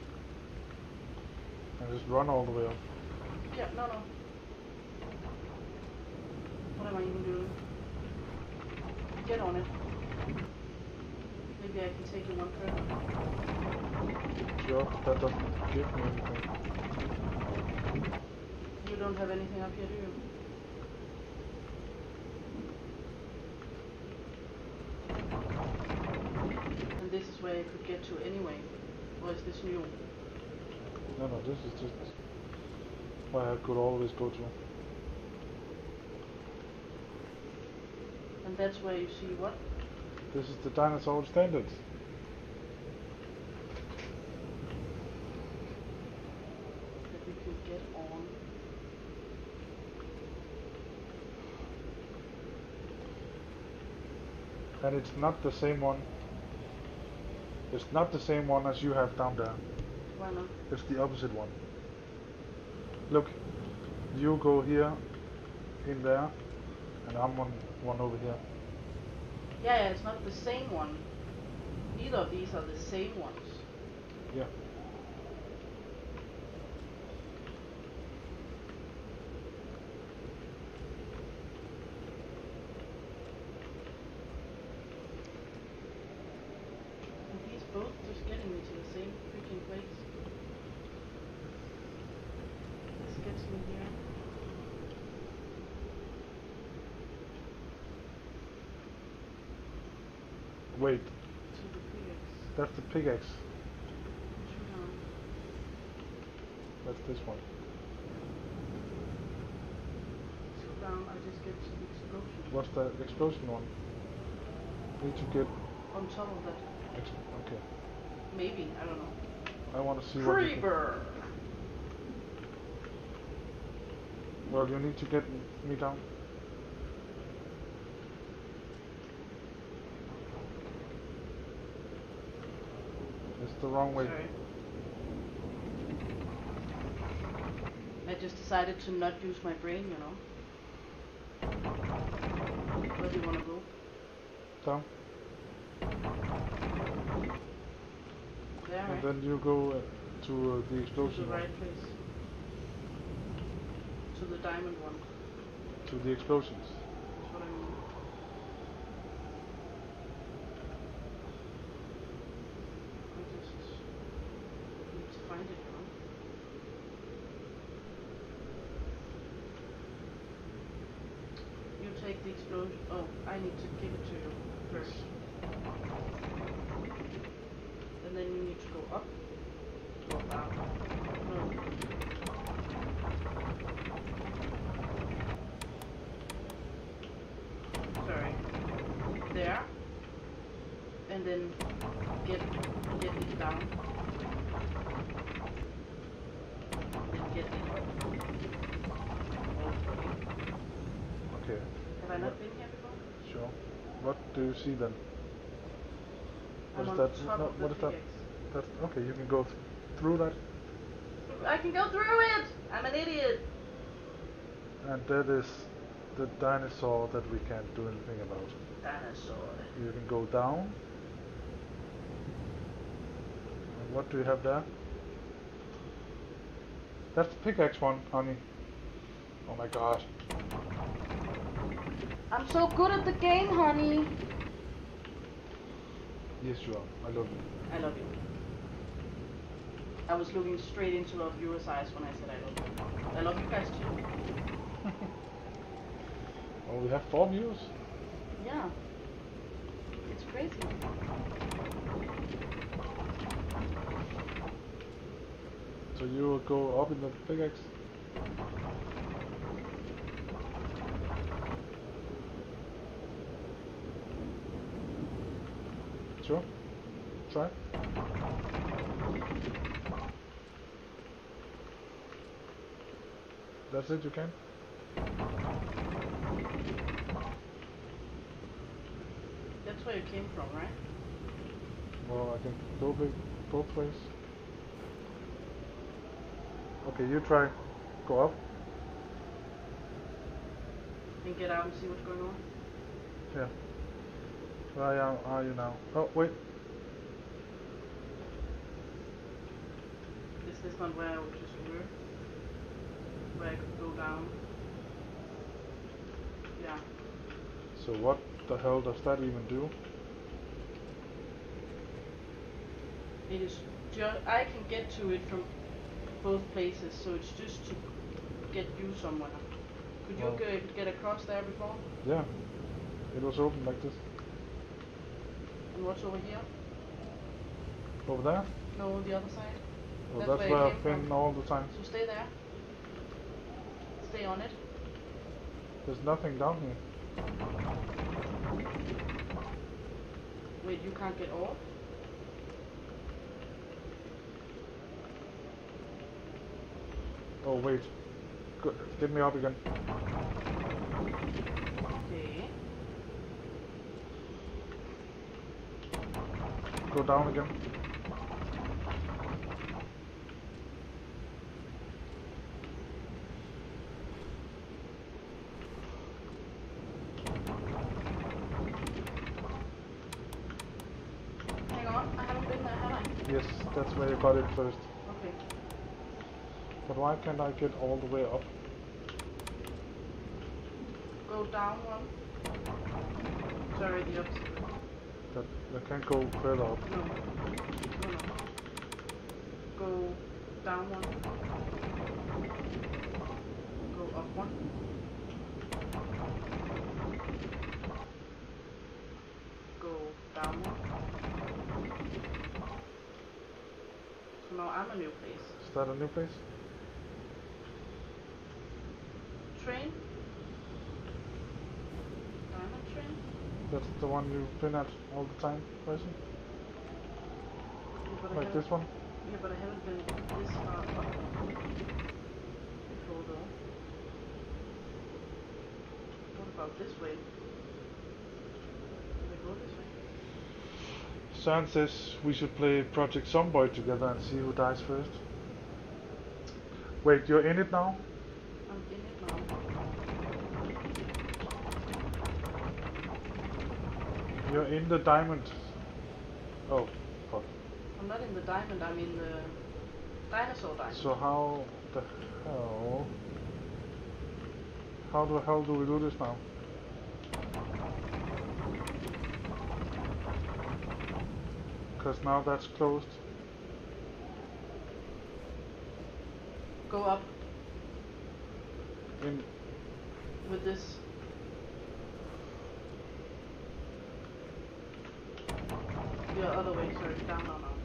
And just run all the way up. Yeah, no, no. What am I even doing? Get on it. Maybe I can take you one further. Sure, that doesn't give me anything. don't have anything up here, do you? And this is where you could get to anyway. Or is this new? No, no, this is just where I could always go to. And that's where you see what? This is the dinosaur standards. That we could get on. And it's not the same one. It's not the same one as you have down there. Why not? It's the opposite one. Look, you go here, in there, and I'm one, one over here. Yeah, yeah, it's not the same one. Neither of these are the same ones. Yeah. And these both just getting me to the same freaking place. This gets me here. Wait, To the pickaxe. that's the pickaxe. Shoot down. That's this one. Shoot down, I just get to the explosion. What's the explosion one? Need to get. On top of that. Ex okay. Maybe, I don't know. I want to see what. You can, Creeper! well, you need to get me down. It's the wrong way. Sorry. I just decided to not use my brain, you know. Where do you want to go? Down. There, And right? then you go uh, to uh, the To the explosion one. right place. To the diamond one. To the explosions. That's what I mean. I just need to find it, you know. You take the explosion. Oh, I need to give it to you first. And then you need to go up. Go up. No. Sorry. There. And then get get it down. Then get it up. Okay. Have I not been here before? Sure. What do you see then? What I'm is on that? top No, of the what is that? pickaxe. That's okay. You can go th through that, I can go through it! I'm an idiot! and that is the dinosaur that we can't do anything about. Dinosaur. You can go down. And what do you have there? That's the pickaxe one, honey. Oh my god. I'm so good at the game, honey! Yes, you are. I love you. I love you. I was looking straight into our viewer's eyes when I said I love you. I love you guys too. Oh, we have four views. Yeah. It's crazy. So you will go up in the pickaxe. Sure. Try. That's it, you can? That's where you came from, right? Well, I can go big both ways. Okay, you try. Go up. And get out and see what's going on. Yeah. Where are are you now? Oh, wait. Is this not where I was just were? Where I could go down? Yeah. So what the hell does that even do? It is just, I can get to it from both places, so it's just to get you somewhere. Could you Well. get, get across there before? Yeah. It was open like this. And what's over here? Over there? No, the other side. Well, That's that's where it where came I've been from. all the time. So stay there. Stay on it. There's nothing down here. Wait, you can't get off? Oh wait. Go, get me up again. Okay. Go down again. Hang on, I haven't been there, have I? Yes, that's where you got it first. Okay. But why can't I get all the way up? Go down one. Sorry, the opposite. That I can't go further up. No. No, no. Go down one. Go up one. Go down one. So now I'm a new place. Is that a new place? Train? Diamond train? That's the one you've been at all the time, person? Yeah, but I Like haven't- this one? Yeah, but I haven't been this far up before though. What about this way? Can we go this way? Søren says we should play Project Zomboid together and see who dies first. Wait, you're in it now? I'm in it now. You're in the diamond. Oh, fuck. I'm not in the diamond, I'm in the dinosaur diamond. So how the hell... How the hell do we do this now? Because now that's closed. Go up In with this. The other way, sorry, down, down, down.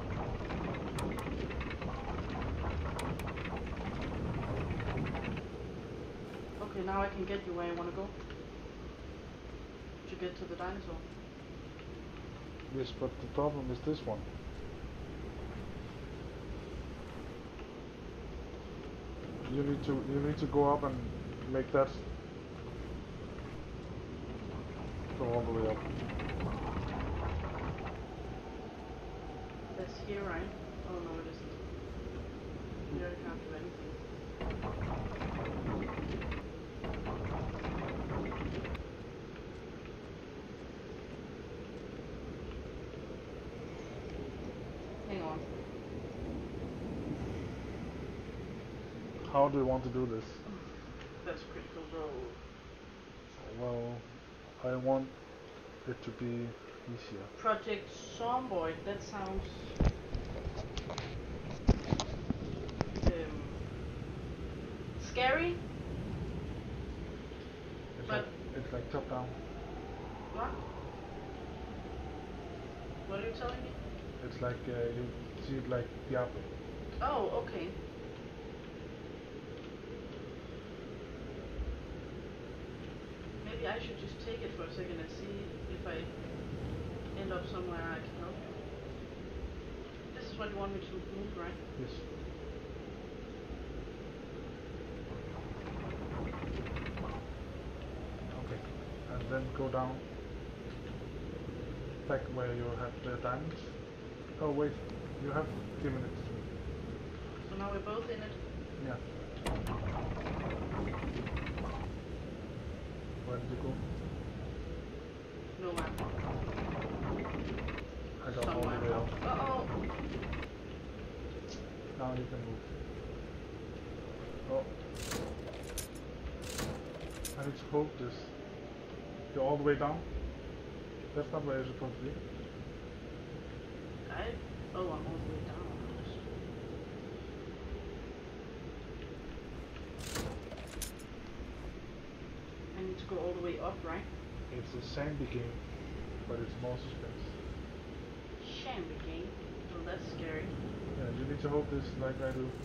Okay, now I can get you where I want to go. To get to the dinosaur. yes, but the problem is this one. You need to you need to go up and make that go all the way up. That's here, right? Oh no, it isn't. Here I can't do anything. Hang on. How do you want to do this? That's critical road. Well, I want it to be easier. Project Zomboid, that sounds um, scary. It's But- like it's like top down. What? What are you telling me? It's like uh, you see it like Diablo. Oh, okay. Maybe I should just take it for a second and see if I end up somewhere I can help you. This is what you want me to move, right? Yes. Okay. And then go down back where you have the diamonds. Oh wait, you have given it to me. So now we're both in it. Yeah. Where did you go? No map. I got all Somewhere. the way out. Uh oh. Now you can move. Oh. I need to hold this. You're all the way down? That's not where you're supposed to be. I. Oh, I'm all the way down. need to go all the way up, right? It's a sandy game, but it's more suspense. Shamble game. Well, that's scary. Yeah, you need to hold this like I do.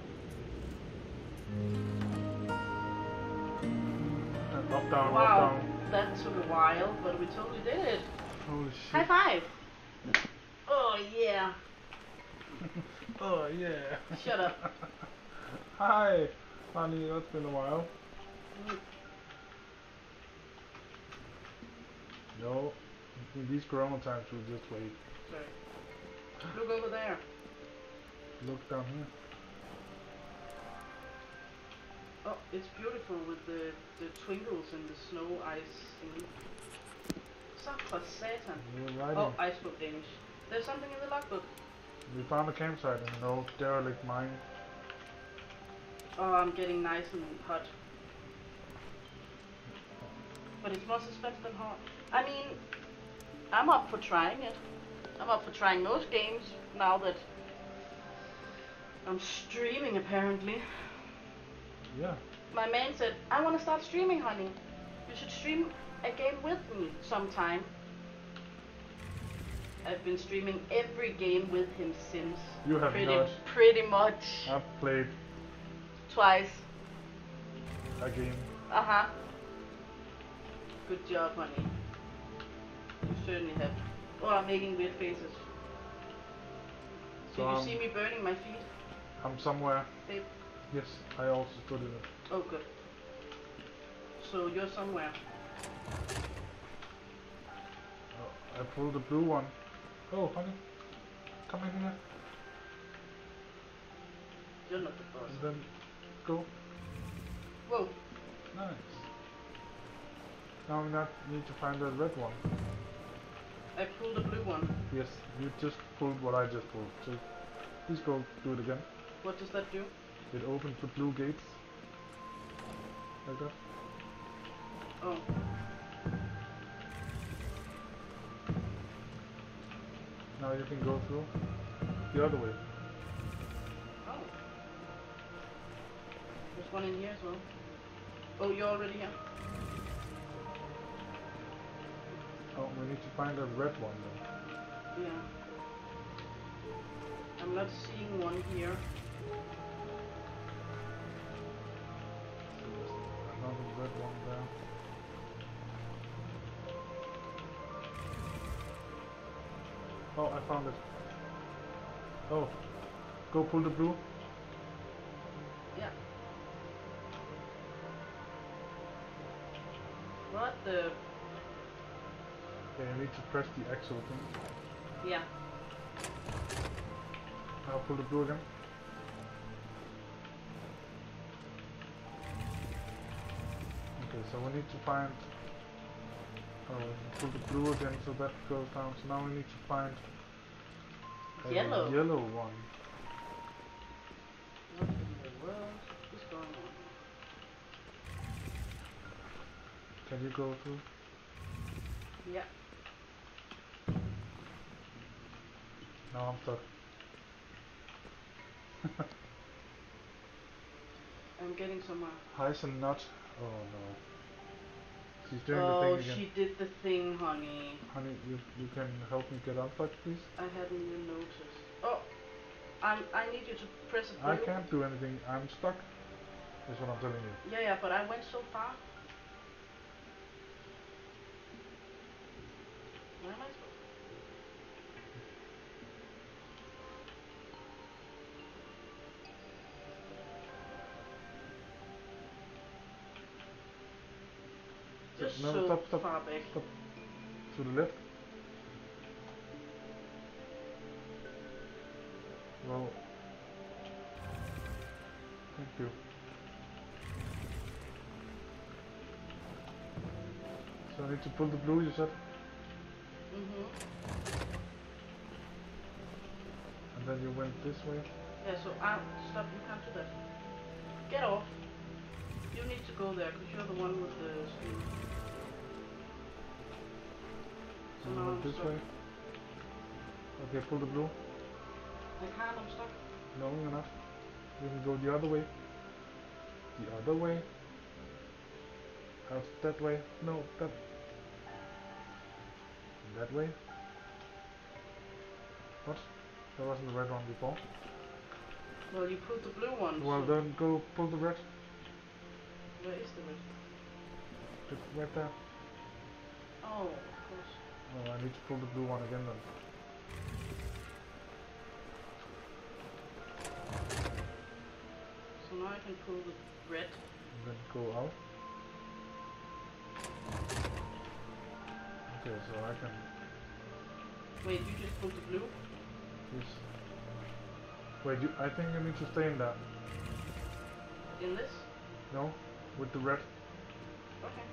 And up, down, Wow, up, down. that took a while, but we totally did it. Holy shit. High five! Oh yeah. Oh yeah. Shut up. Hi, honey, that's been a while. Mm. No, in these corona times we'll just wait. Sorry. Look over there. Look down here. Oh, it's beautiful with the, the twinkles and the snow ice thing. Suck for Satan. We're riding. Oh, I spoke Danish. There's something in the logbook. We found a campsite in an old derelict mine. Oh, I'm getting nice and hot. But it's more suspense than hot. I mean, I'm up for trying it. I'm up for trying most games now that I'm streaming apparently. Yeah. My man said, I want to start streaming, honey. You should stream a game with me sometime. I've been streaming every game with him since. You have pretty, not. Pretty much. I've played Twice. a game. Uh-huh. Good job, honey. You certainly have. Oh, I'm making weird faces. So Did you I'm, see me burning my feet, I'm somewhere. babe? Yes, I also stood in it. Oh, good. So you're somewhere. Oh, I pulled the blue one. Oh, honey, come in here. You're not the boss. And then go. Whoa. Nice. Now we not need to find the red one. I pulled the blue one. Yes, you just pulled what I just pulled. So please go do it again. What does that do? It opens the blue gates. Like that. Oh. Now you can go through the other way. Oh. There's one in here as well. Oh, you're already here. Oh, we need to find a red one then. Yeah. I'm not seeing one here. So there's another red one there. Oh, I found it. Oh, go pull the blue. Yeah. What the? Okay, you need to press the actual thing. Yeah. Now pull the blue again. Okay, so we need to find. Oh, pull the blue again, so that goes down. So now we need to find a Yellow. yellow one. What in the world is going on? Can you go through? Yeah. Now I'm stuck. I'm getting somewhere. Hazelnut. Oh no. She's doing Oh, the thing again. she did the thing, honey. Honey, you you can help me get unplugged, please? I hadn't even noticed. Oh, I'm, I need you to press a I blue. can't do anything. I'm stuck. That's what I'm telling you. Yeah, yeah, but I went so far. Where am I supposed Yeah, Just no, so stop, stop, far back. stop. To the left. Well. Thank you. So I need to pull the blue, you said? Mm-hmm. And then you went this way? Yeah, so I stop. You can't do that. Get off. You need to go there because you're the one with the screen. So You now went I'm this stuck. way? Okay, pull the blue. I can't. I'm stuck. No, you're not. You can go the other way. The other way. Out that way. No, that. That way. What? There wasn't the red one before. Well, you put the blue one. Well, so then go pull the red. where is the red? It's right there. Oh, of course. Oh, I need to pull the blue one again then. So now I can pull the red. And then go out. Okay, so I can. Wait, you just pulled the blue? Yes. Wait, you, I think you need to stay in there. In this? No? With the red. Okay.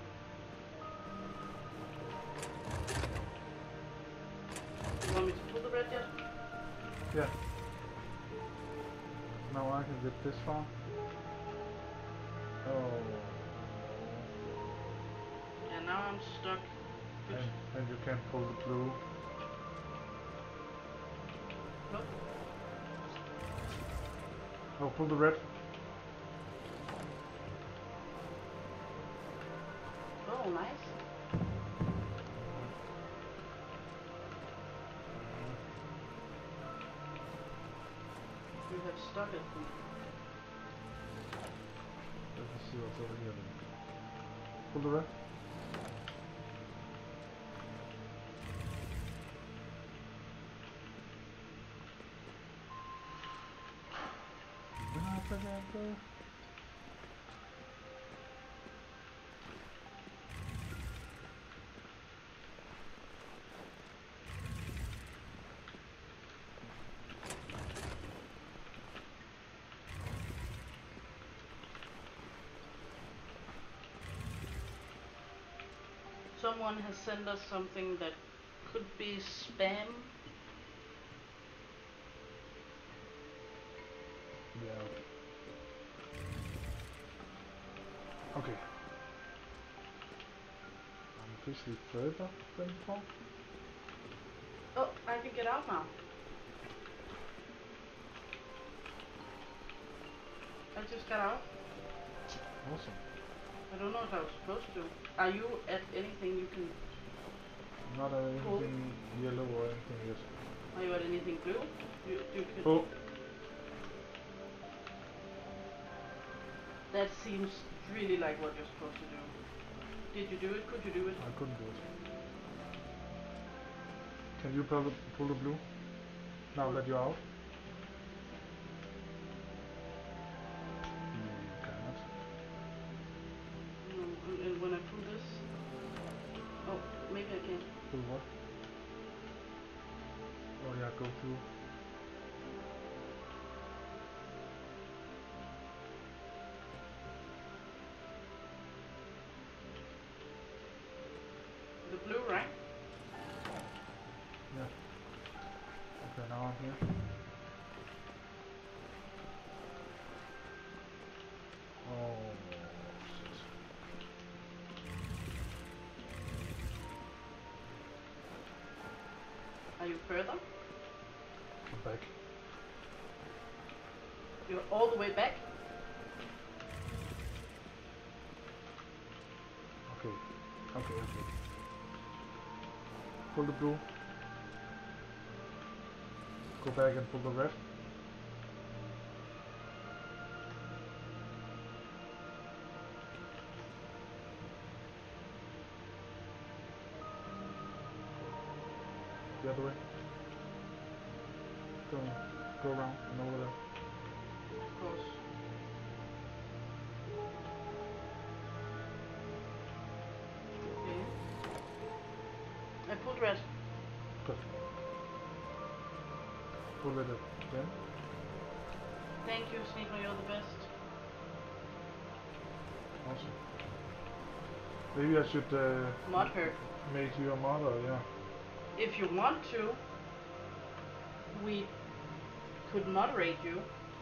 You want me to pull the red yet? Yeah. Now I can get this far. Oh. Yeah, now I'm stuck. And, and you can pull the blue. Nope. Oh, pull the red. Oh, nice. You have stuck it. Let me see what's over here then. Pull the red. Someone has sent us something that could be spam. Yeah. Okay. I'm officially further than before. Oh, I can get out now. I just got out. Awesome. I don't know if I was supposed to. Are you at anything you can... Not uh, anything Cool. yellow or anything yet. Are you at anything blue? You, you can... Oh, That seems really like what you're supposed to do. Did you do it? Could you do it? I couldn't do it. Can you pull the, pull the blue? Now Pull- that you're out? You cannot. No, and, and when I pull this... Oh, maybe I can. Pull what? Oh yeah, go through. The blue, right? Yeah. Okay, now I'm here. Oh shit. Are you further? Come back. You're all the way back? Okay. Okay, okay. Pull the blue. Go back and pull the red. The other way. Go, go around and over there. Of course. Okay. I pulled red. Good. Pull it again. Thank you, Sneaker, you're the best. Awesome. Maybe I should uh, Mod her. make you a model, yeah. If you want to, we could moderate you.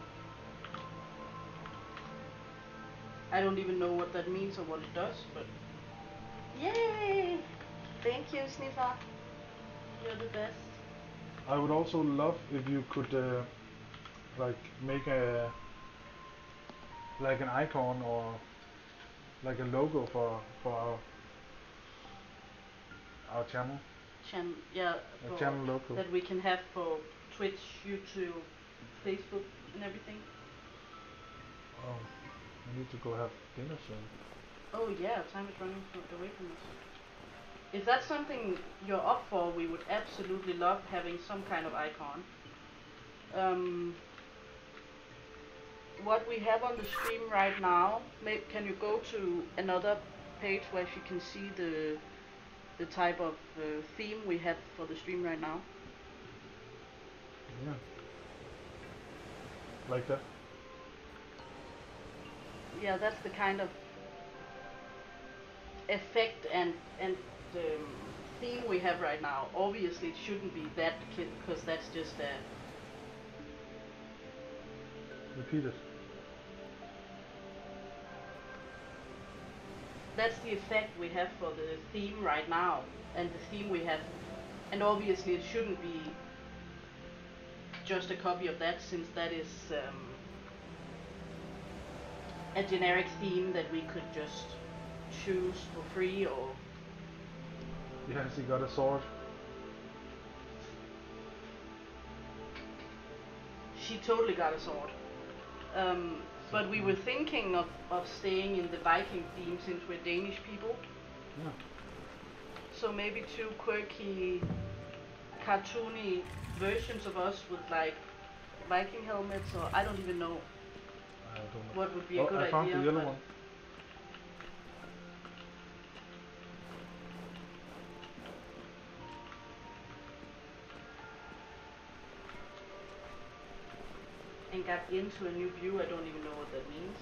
I don't even know what that means or what it does, but Yay! Thank you, Sniffer. you're the best. I would also love if you could uh, like make a like an icon or like a logo for for our our channel, Chan yeah, a for, channel logo. that we can have for Twitch, YouTube, Facebook, and everything. Oh, we need to go have dinner soon. Oh yeah, time is running from, away from us. If that's something you're up for, we would absolutely love having some kind of icon. Um, what we have on the stream right now, may, can you go to another page where you can see the the type of uh, theme we have for the stream right now? Yeah. Like that. Yeah, that's the kind of effect and and um, theme we have right now. Obviously, it shouldn't be that because that's just a Repeat it. that's the effect we have for the theme right now, and the theme we have, and obviously it shouldn't be just a copy of that, since that is um, a generic theme that we could just choose for free. Or Yes, he got a sword. she totally got a sword. Um, but we were thinking of, of staying in the Viking theme since we're Danish people. Yeah. So maybe two quirky, cartoony versions of us with like Viking helmets, or I don't even know I don't know. what would be a Oh, good I found idea. the yellow but- one. And got into a new view, I don't even know what that means.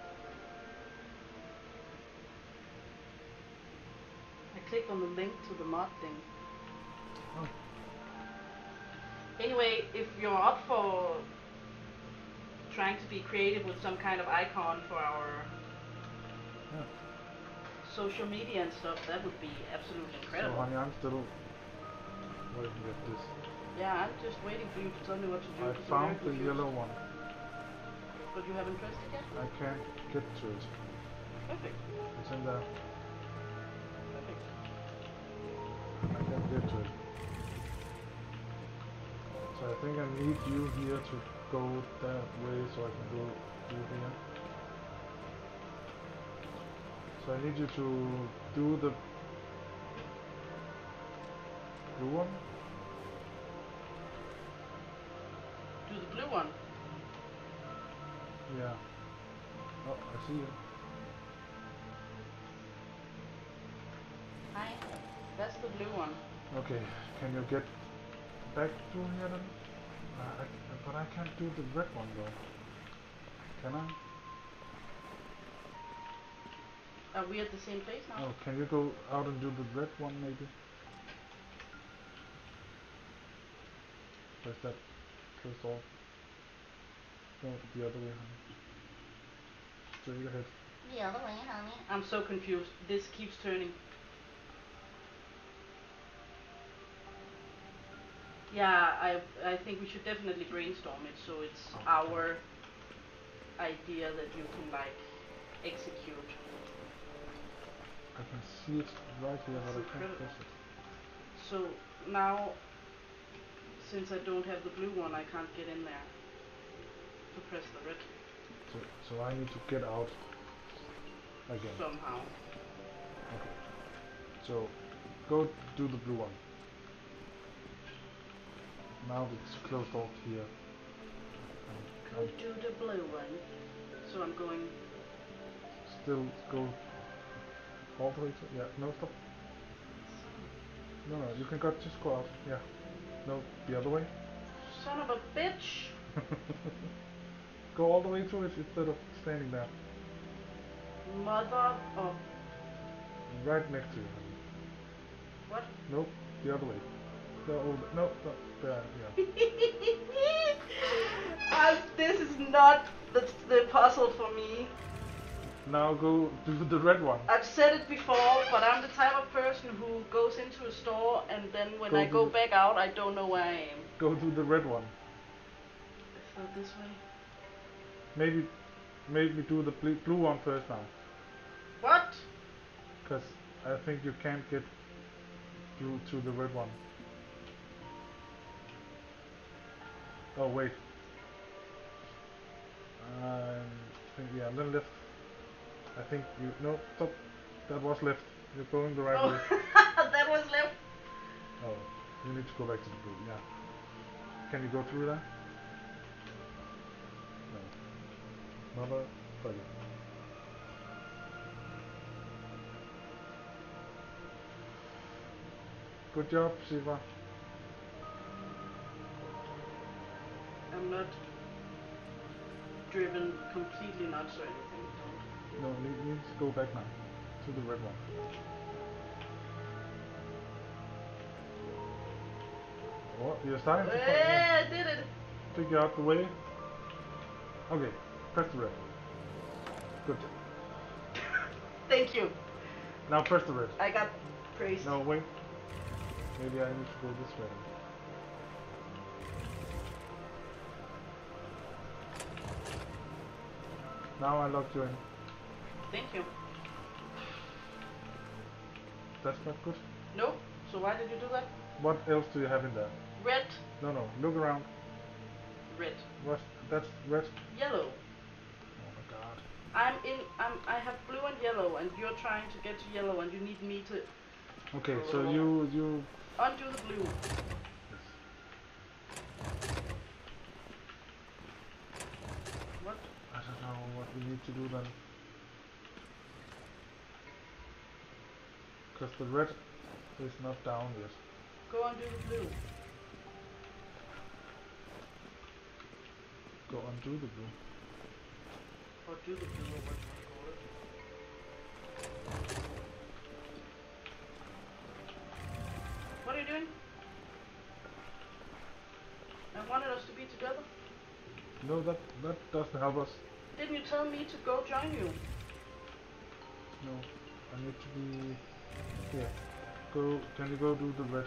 I clicked on the link to the mod thing. Oh. Anyway, if you're up for trying to be creative with some kind of icon for our Yeah. social media and stuff, that would be absolutely So incredible. honey, I'm still waiting at this. Yeah, I'm just waiting for you to tell me what to do. I 'cause I'm found very the confused. yellow one. But you haven't pressed it yet? I can't get to it. Perfect. It's in there. Perfect. I can't get to it. So I think I need you here to go that way so I can go through here. So I need you to do the blue one. Do the blue one. Yeah. Oh, I see you. Hi. That's the blue one. Okay, can you get back through here then? Uh, I, but I can't do the red one though. Can I? Are we at the same place now? Oh, can you go out and do the red one maybe? Press that close off. No, the other way, honey. Straight ahead. The other way, honey. I'm so confused. This keeps turning. Yeah, I I think we should definitely brainstorm it so it's Okay. our idea that you can like execute. I can see it right here, but I That's can't incredible. press it. So now, since I don't have the blue one, I can't get in there to press the red So, so I need to get out again. somehow. Okay. So, go do the blue one. Now it's closed off here. And Go I'm do the blue one. So I'm going. still go all the way to, yeah, no stop. No, no, you can go, just go out, yeah. No, the other way. Son of a bitch! Go all the way to it instead of standing there. Mother of Right next to you. honey. what? Nope, the other way. The old, no, no, there, yeah. uh, this is not the, the puzzle for me. Now go do the red one. I've said it before, but I'm the type of person who goes into a store and then when Go I to go the- back out, I don't know where I am. Go do the red one. So this way. Maybe, maybe do the blue, blue one first now. What? Because I think you can't get through to the red one. Oh wait. Um, I think yeah, then left. I think you no stop. That was left. You're going the right Oh, way. that was left. Oh, you need to go back to the blue. Yeah. Can you go through that? No. Mother, fuck it. Good job, Shiva. I'm not driven completely nuts or anything. Don't. No, you need to go back now to the red one. Oh, you're starting to find Eh, I did it. figure out the way. Okay, press the red. Good job. Thank you. Now press the red. I got praised. No, wait. Maybe I need to go this way. Now I locked you in. Thank you. That's not good. No. So why did you do that? What else do you have in there? Red. No, no. Look around. Red. What? That's red. Yellow. Oh my god. I'm in. I'm. I have blue and yellow, and you're trying to get to yellow, and you need me to Okay, so you you. undo the blue. Yes. What? I don't know what we need to do then. Because the red is not down yet. Go undo the blue. Go undo the blue. Or do the blue, or what you want to call it. What are you doing? I wanted us to be together. No, that that doesn't help us. Didn't you tell me to go join you? No, I need to be here. Go. Can you go do the red?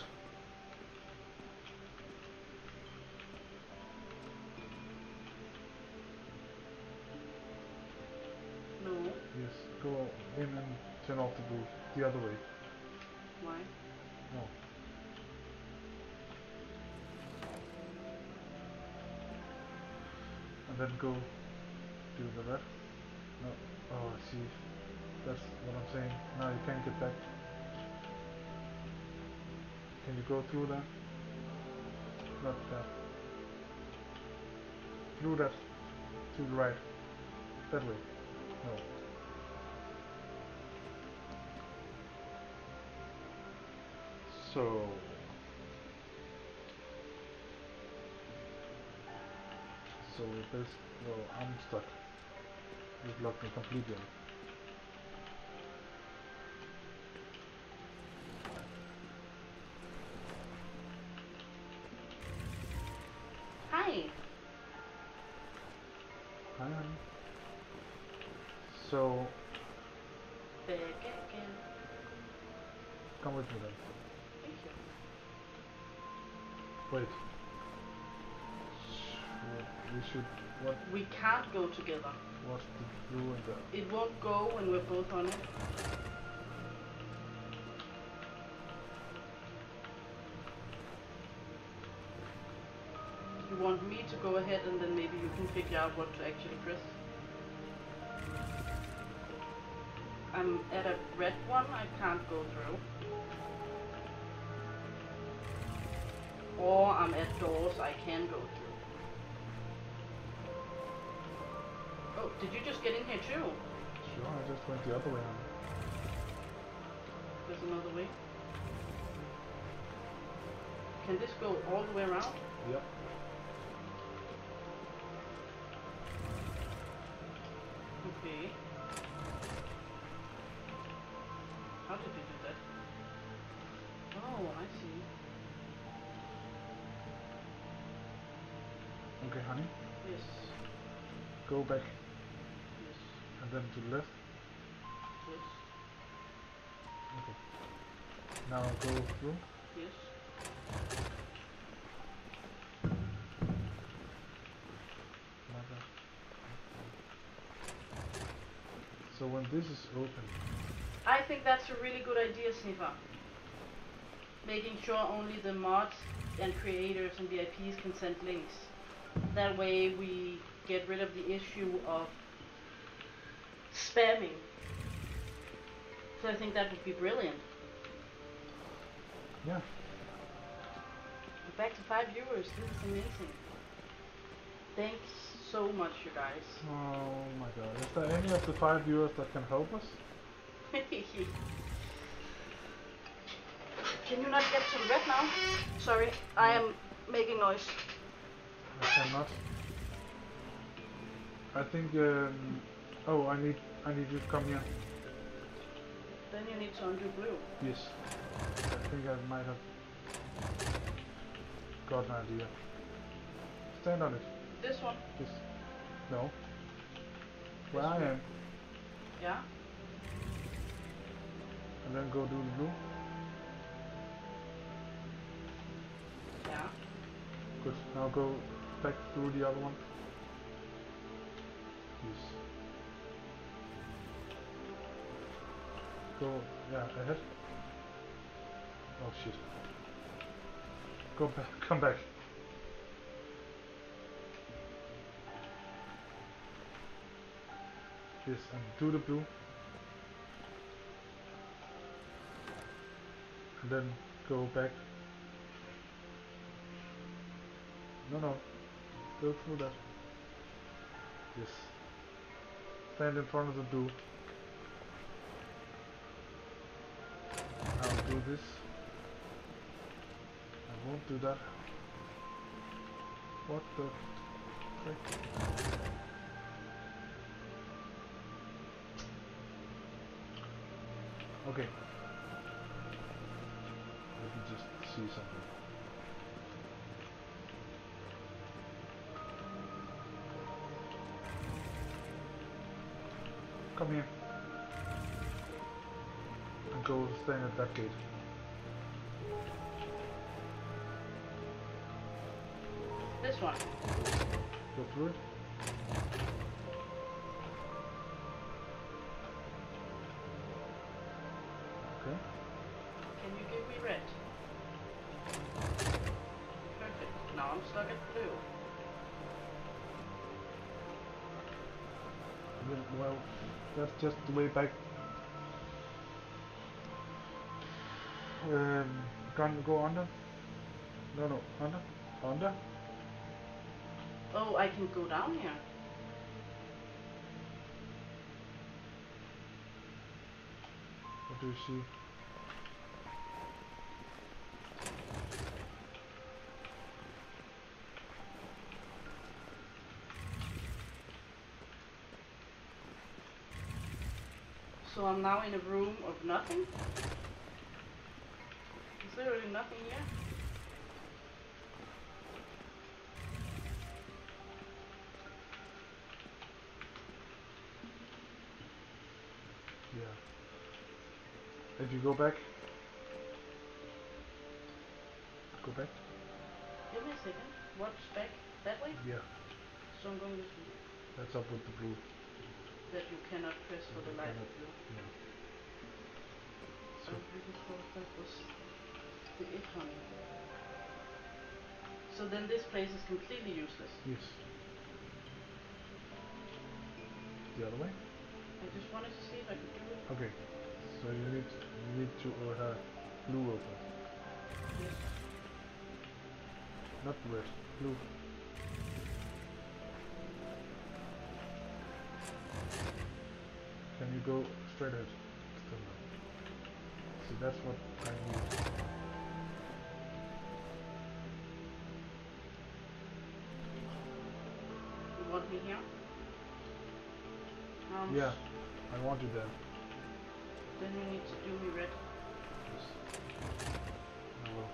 No. Yes. Go in and turn off the blue. The other way. Why? No. And then go do the red. No. Oh, see. That's what I'm saying. Now you can't get back. Can you go through that? Not that. Through that. To the right. That way. No. So. So this. Well, I'm stuck. You've locked me completely in. Hi. Hi, honey. So, Back again. come with me then. Thank you. Wait. Sh- We should. What? We can't go together. What's the blue and the? It won't go when we're both on it. You want me to go ahead and then maybe you can figure out what to actually press? I'm at a red one, I can't go through. Or I'm at doors, I can go through. Oh, did you just get in here too? Sure, I just went the other way on. There's another way. Can this go all the way around? Yep. Okay. How did you do that? Oh, I see. Okay, honey. Yes. Go back Yes. and then to the left. Yes. Okay. Now go through. Yes. Mother. So when this is open, I think that's a really good idea, Sniffer. Making sure only the mods and creators and V I Ps can send links. That way we get rid of the issue of spamming. So I think that would be brilliant. Yeah. We're back to five viewers. This is amazing. Thanks so much, you guys. Oh my god. Is there any of the five viewers that can help us? Can you not get to the red now? Sorry, I am making noise. I cannot. I think um oh I need I need you to come here. Then you need to undo blue. Yes. I think I might have got an idea. Stand on it. This one? Yes. No. Where This I one. am. Yeah. And then go do the blue. Yeah. Good. Now go back through the other one. Yes. Go, yeah, ahead. Oh shit. Go back, come back. Yes, and do the blue. And then go back. No, no. Go through that. Yes. Stand in front of the blue. I'll do this. I won't do that. What the frick? Okay. Let me just see something. Come here. And go stand at that gate. This one. Go through it. Okay. Can you give me red? Perfect. Now I'm stuck at blue. Yeah, well, that's just the way back. Um, can't go under? No, no, under? Under? Oh, I can go down here. What do you see? So I'm now in a room of nothing? Is there really nothing here? Yeah. If you go back. Go back? Give me a second. What's back? That way? Yeah. So I'm going this way. That's up with the blue. That you cannot press for the light of blue. Yeah. I really thought that was the it one. So then this place is completely useless. Yes. The other way? I just wanted to see if I could do it. Okay. So you need you need to uh, have blue open. Yes. Not red. Blue. Can you go straight ahead? Still no. See, that's what I need. You want me here? Um, Yeah, I want you there. Then you need to do me red. Yes. I will.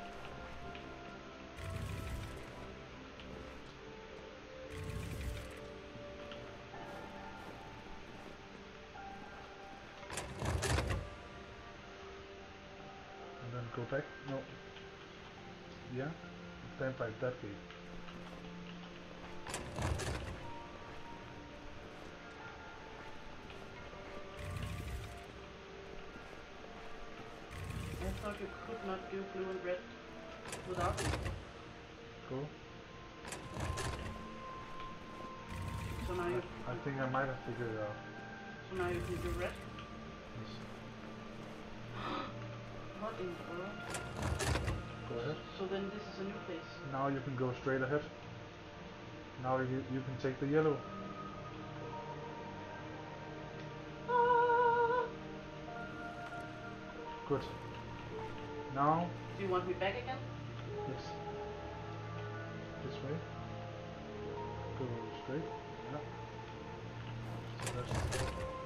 And then go back. No. Yeah. Stand by that gate. thought you could not do blue and red without me. Cool. So now you, I, I think I might have figured it out. so now you can do red. Yes. What in the world? Go ahead. So then this is a new place. Now you can go straight ahead. Now you, you can take the yellow. Ah. Good. Now, Do you want me back again? yes. This way. Go straight. Yeah. So that's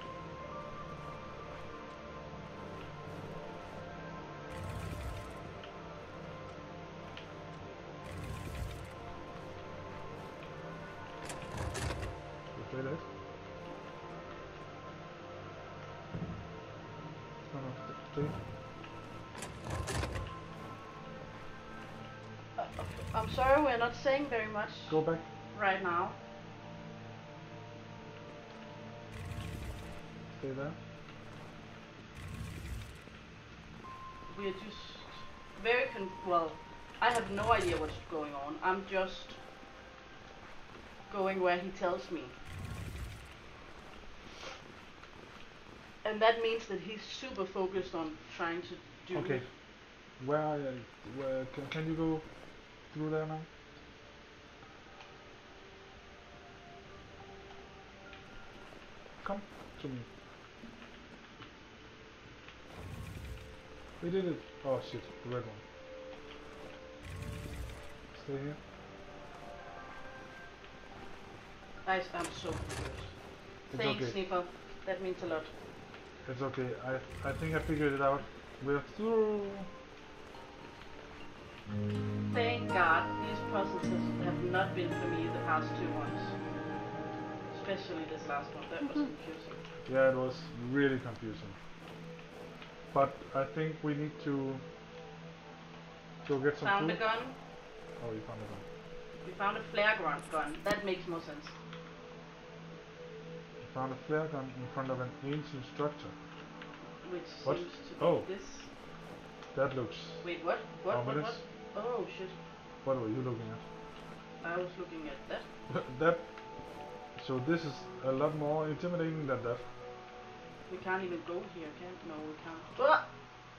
go straight ahead. No, no, st- straight. Uh, I'm sorry, we're not saying very much Go back. right now. Stay there. We're just very con- well, I have no idea what's going on. I'm just going where he tells me. And that means that he's super focused on trying to do Okay. Where are you? Where can, can you go through there now? Come to me. We did it. Oh shit, the red one. Stay here. Guys, I'm so confused. It's Thanks, okay. Sniffer. That means a lot. It's okay. I I think I figured it out. We're through. Thank God these puzzles has- have not been for me the past two ones. Especially this last one. That was confusing. Yeah, it was really confusing. But I think we need to go get some Found a food. gun. Oh, you found a gun. We found a flare gun. gun. That makes more sense. We found a flare gun in front of an ancient structure. Which What? seems to be Oh. this. That looks. Wait, what? What? What? Ominous. What? Oh shit. What were you looking at? I was looking at that. That. So this is a lot more intimidating than that. We can't even go here, can No, we can't. Ah!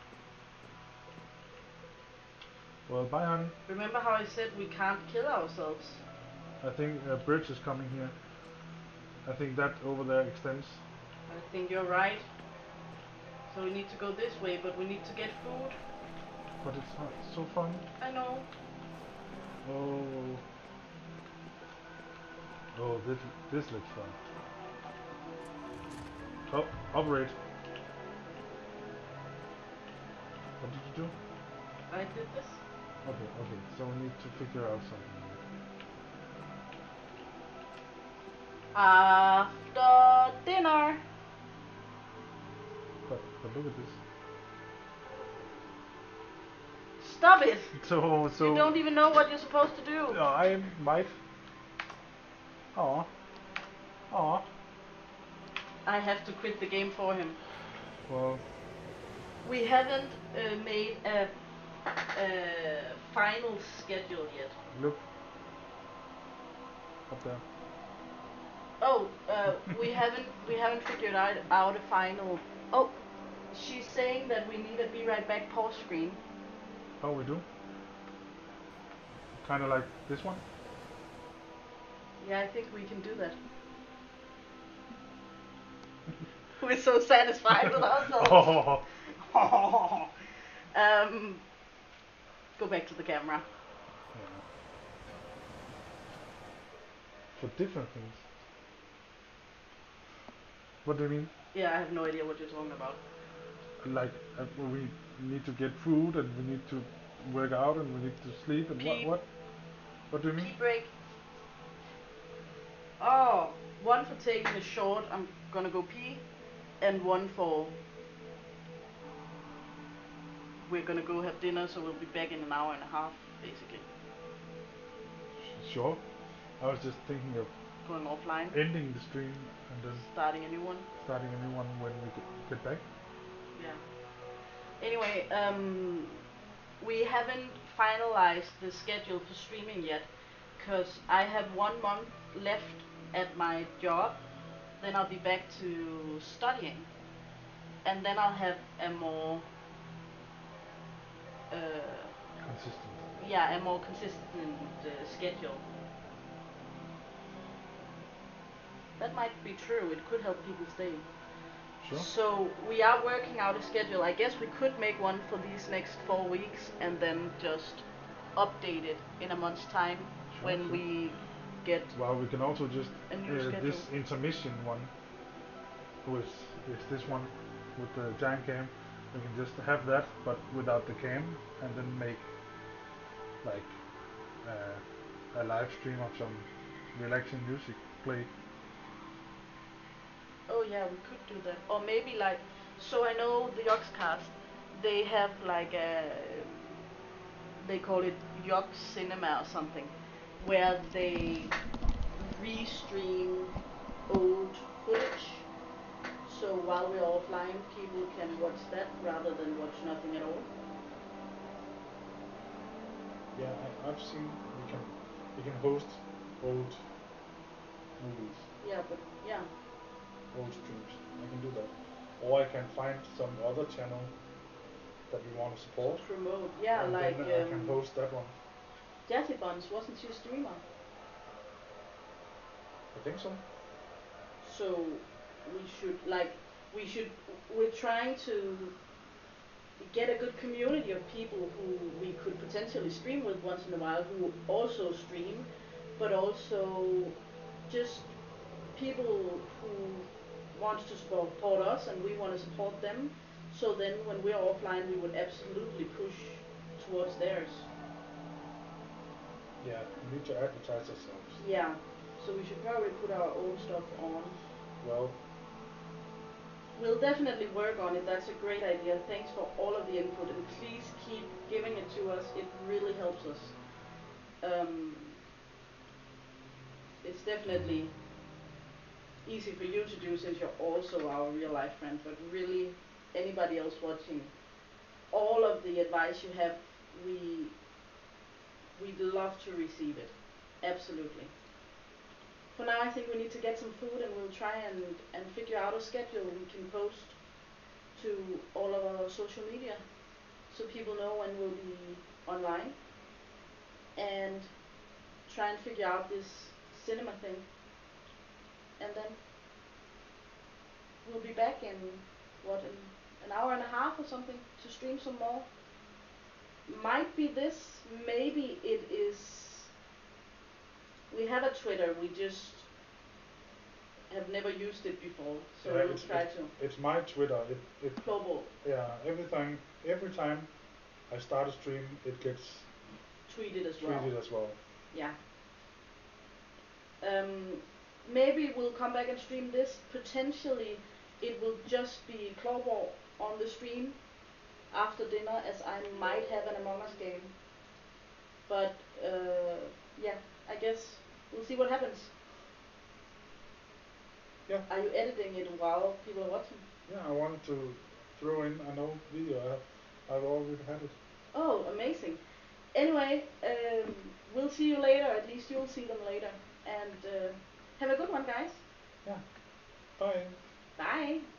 Well, bye, hon. Remember how I said we can't kill ourselves? I think a bridge is coming here. I think that over there extends. I think you're right. So we need to go this way, but we need to get food. But it's not so fun. I know. Oh. Oh, this this looks fun. Oh, operate. What did you do? I did this. Okay, okay. So we need to figure out something. After dinner. But but look at this. Stop it! So so. You don't even know what you're supposed to do. No, I might. Aw. Aw. I have to quit the game for him. Well, We haven't uh, made a, a final schedule yet. look. Up there. Oh, uh, we haven't we haven't figured out, out a final. Oh, she's saying that we need a be right back pause screen. Oh, we do? Kind of like this one? Yeah, I think we can do that. We're so satisfied with ourselves. Oh. um, go back to the camera. Yeah. For different things. What do you mean? Yeah, I have no idea what you're talking about. Like, uh, we need to get food and we need to work out and we need to sleep and what? Pee. What? What do you mean? Pee break. Oh, one for taking a short, I'm gonna go pee, and one for we're gonna go have dinner, so we'll be back in an hour and a half, basically. Sure. I was just thinking of Going offline, ending the stream and then starting a new one. starting a new one when we get- get back. Yeah. Anyway, um, we haven't finalized the schedule for streaming yet, because I have one month left at my job, then I'll be back to studying, and then I'll have a more, uh, Consistent. yeah, a more consistent uh, schedule. That might be true, it could help people stay. Sure. So we are working out a schedule. I guess we could make one for these next four weeks and then just update it in a month's time Sure, when sure. we get. Well, we can also just A new uh, this schedule. intermission one with is this one with the giant cam. We can just have that, but without the cam, and then make like uh, a live stream of some relaxing music play. Oh yeah, we could do that. Or maybe like, so I know the Yogscast, they have like a, they call it Yog Cinema or something, where they restream old footage. So while we're offline, people can watch that rather than watch nothing at all. Yeah, I, I've seen we can we can host old movies, Yeah, but yeah, old streams. I can do that, or I can find some other channel that we want to support, promote. Yeah, and like then I can um, host that one. Jazzy Buns wasn't she a streamer? I think so. So we should like we should we're trying to get a good community of people who we could potentially stream with once in a while who also stream, but also just people who want to support us and we want to support them. So then when we're offline, we would absolutely push towards theirs. Yeah, we need to advertise ourselves. Yeah. So we should probably put our own stuff on. Well, We'll definitely work on it. That's a great idea. Thanks for all of the input, and please keep giving it to us. It really helps us. Um, it's definitely easy for you to do since you're also our real life friend, but really anybody else watching, all of the advice you have, we we'd love to receive it. Absolutely. For now, I think we need to get some food, and we'll try and, and figure out a schedule we can post to all of our social media so people know when we'll be online, and try and figure out this cinema thing. And then we'll be back in, what, in an hour and a half or something to stream some more. Might be this, maybe it is. We have a Twitter, we just have never used it before, so yeah, we'll it's, try it's, to. it's my Twitter. It, it Global yeah, everything every time I start a stream, it gets tweeted as well. tweeted as well. Yeah. Um, maybe we'll come back and stream this. Potentially, it will just be Claw War on the stream after dinner, as I might have an Among Us game. But uh, yeah, I guess we'll see what happens. Yeah. Are you editing it while people are watching? Yeah, I wanted to throw in an old video. I have, I've already had it. Oh, amazing. Anyway, um, we'll see you later. At least you'll see them later. And uh, have a good one, guys. Yeah. Bye. Bye.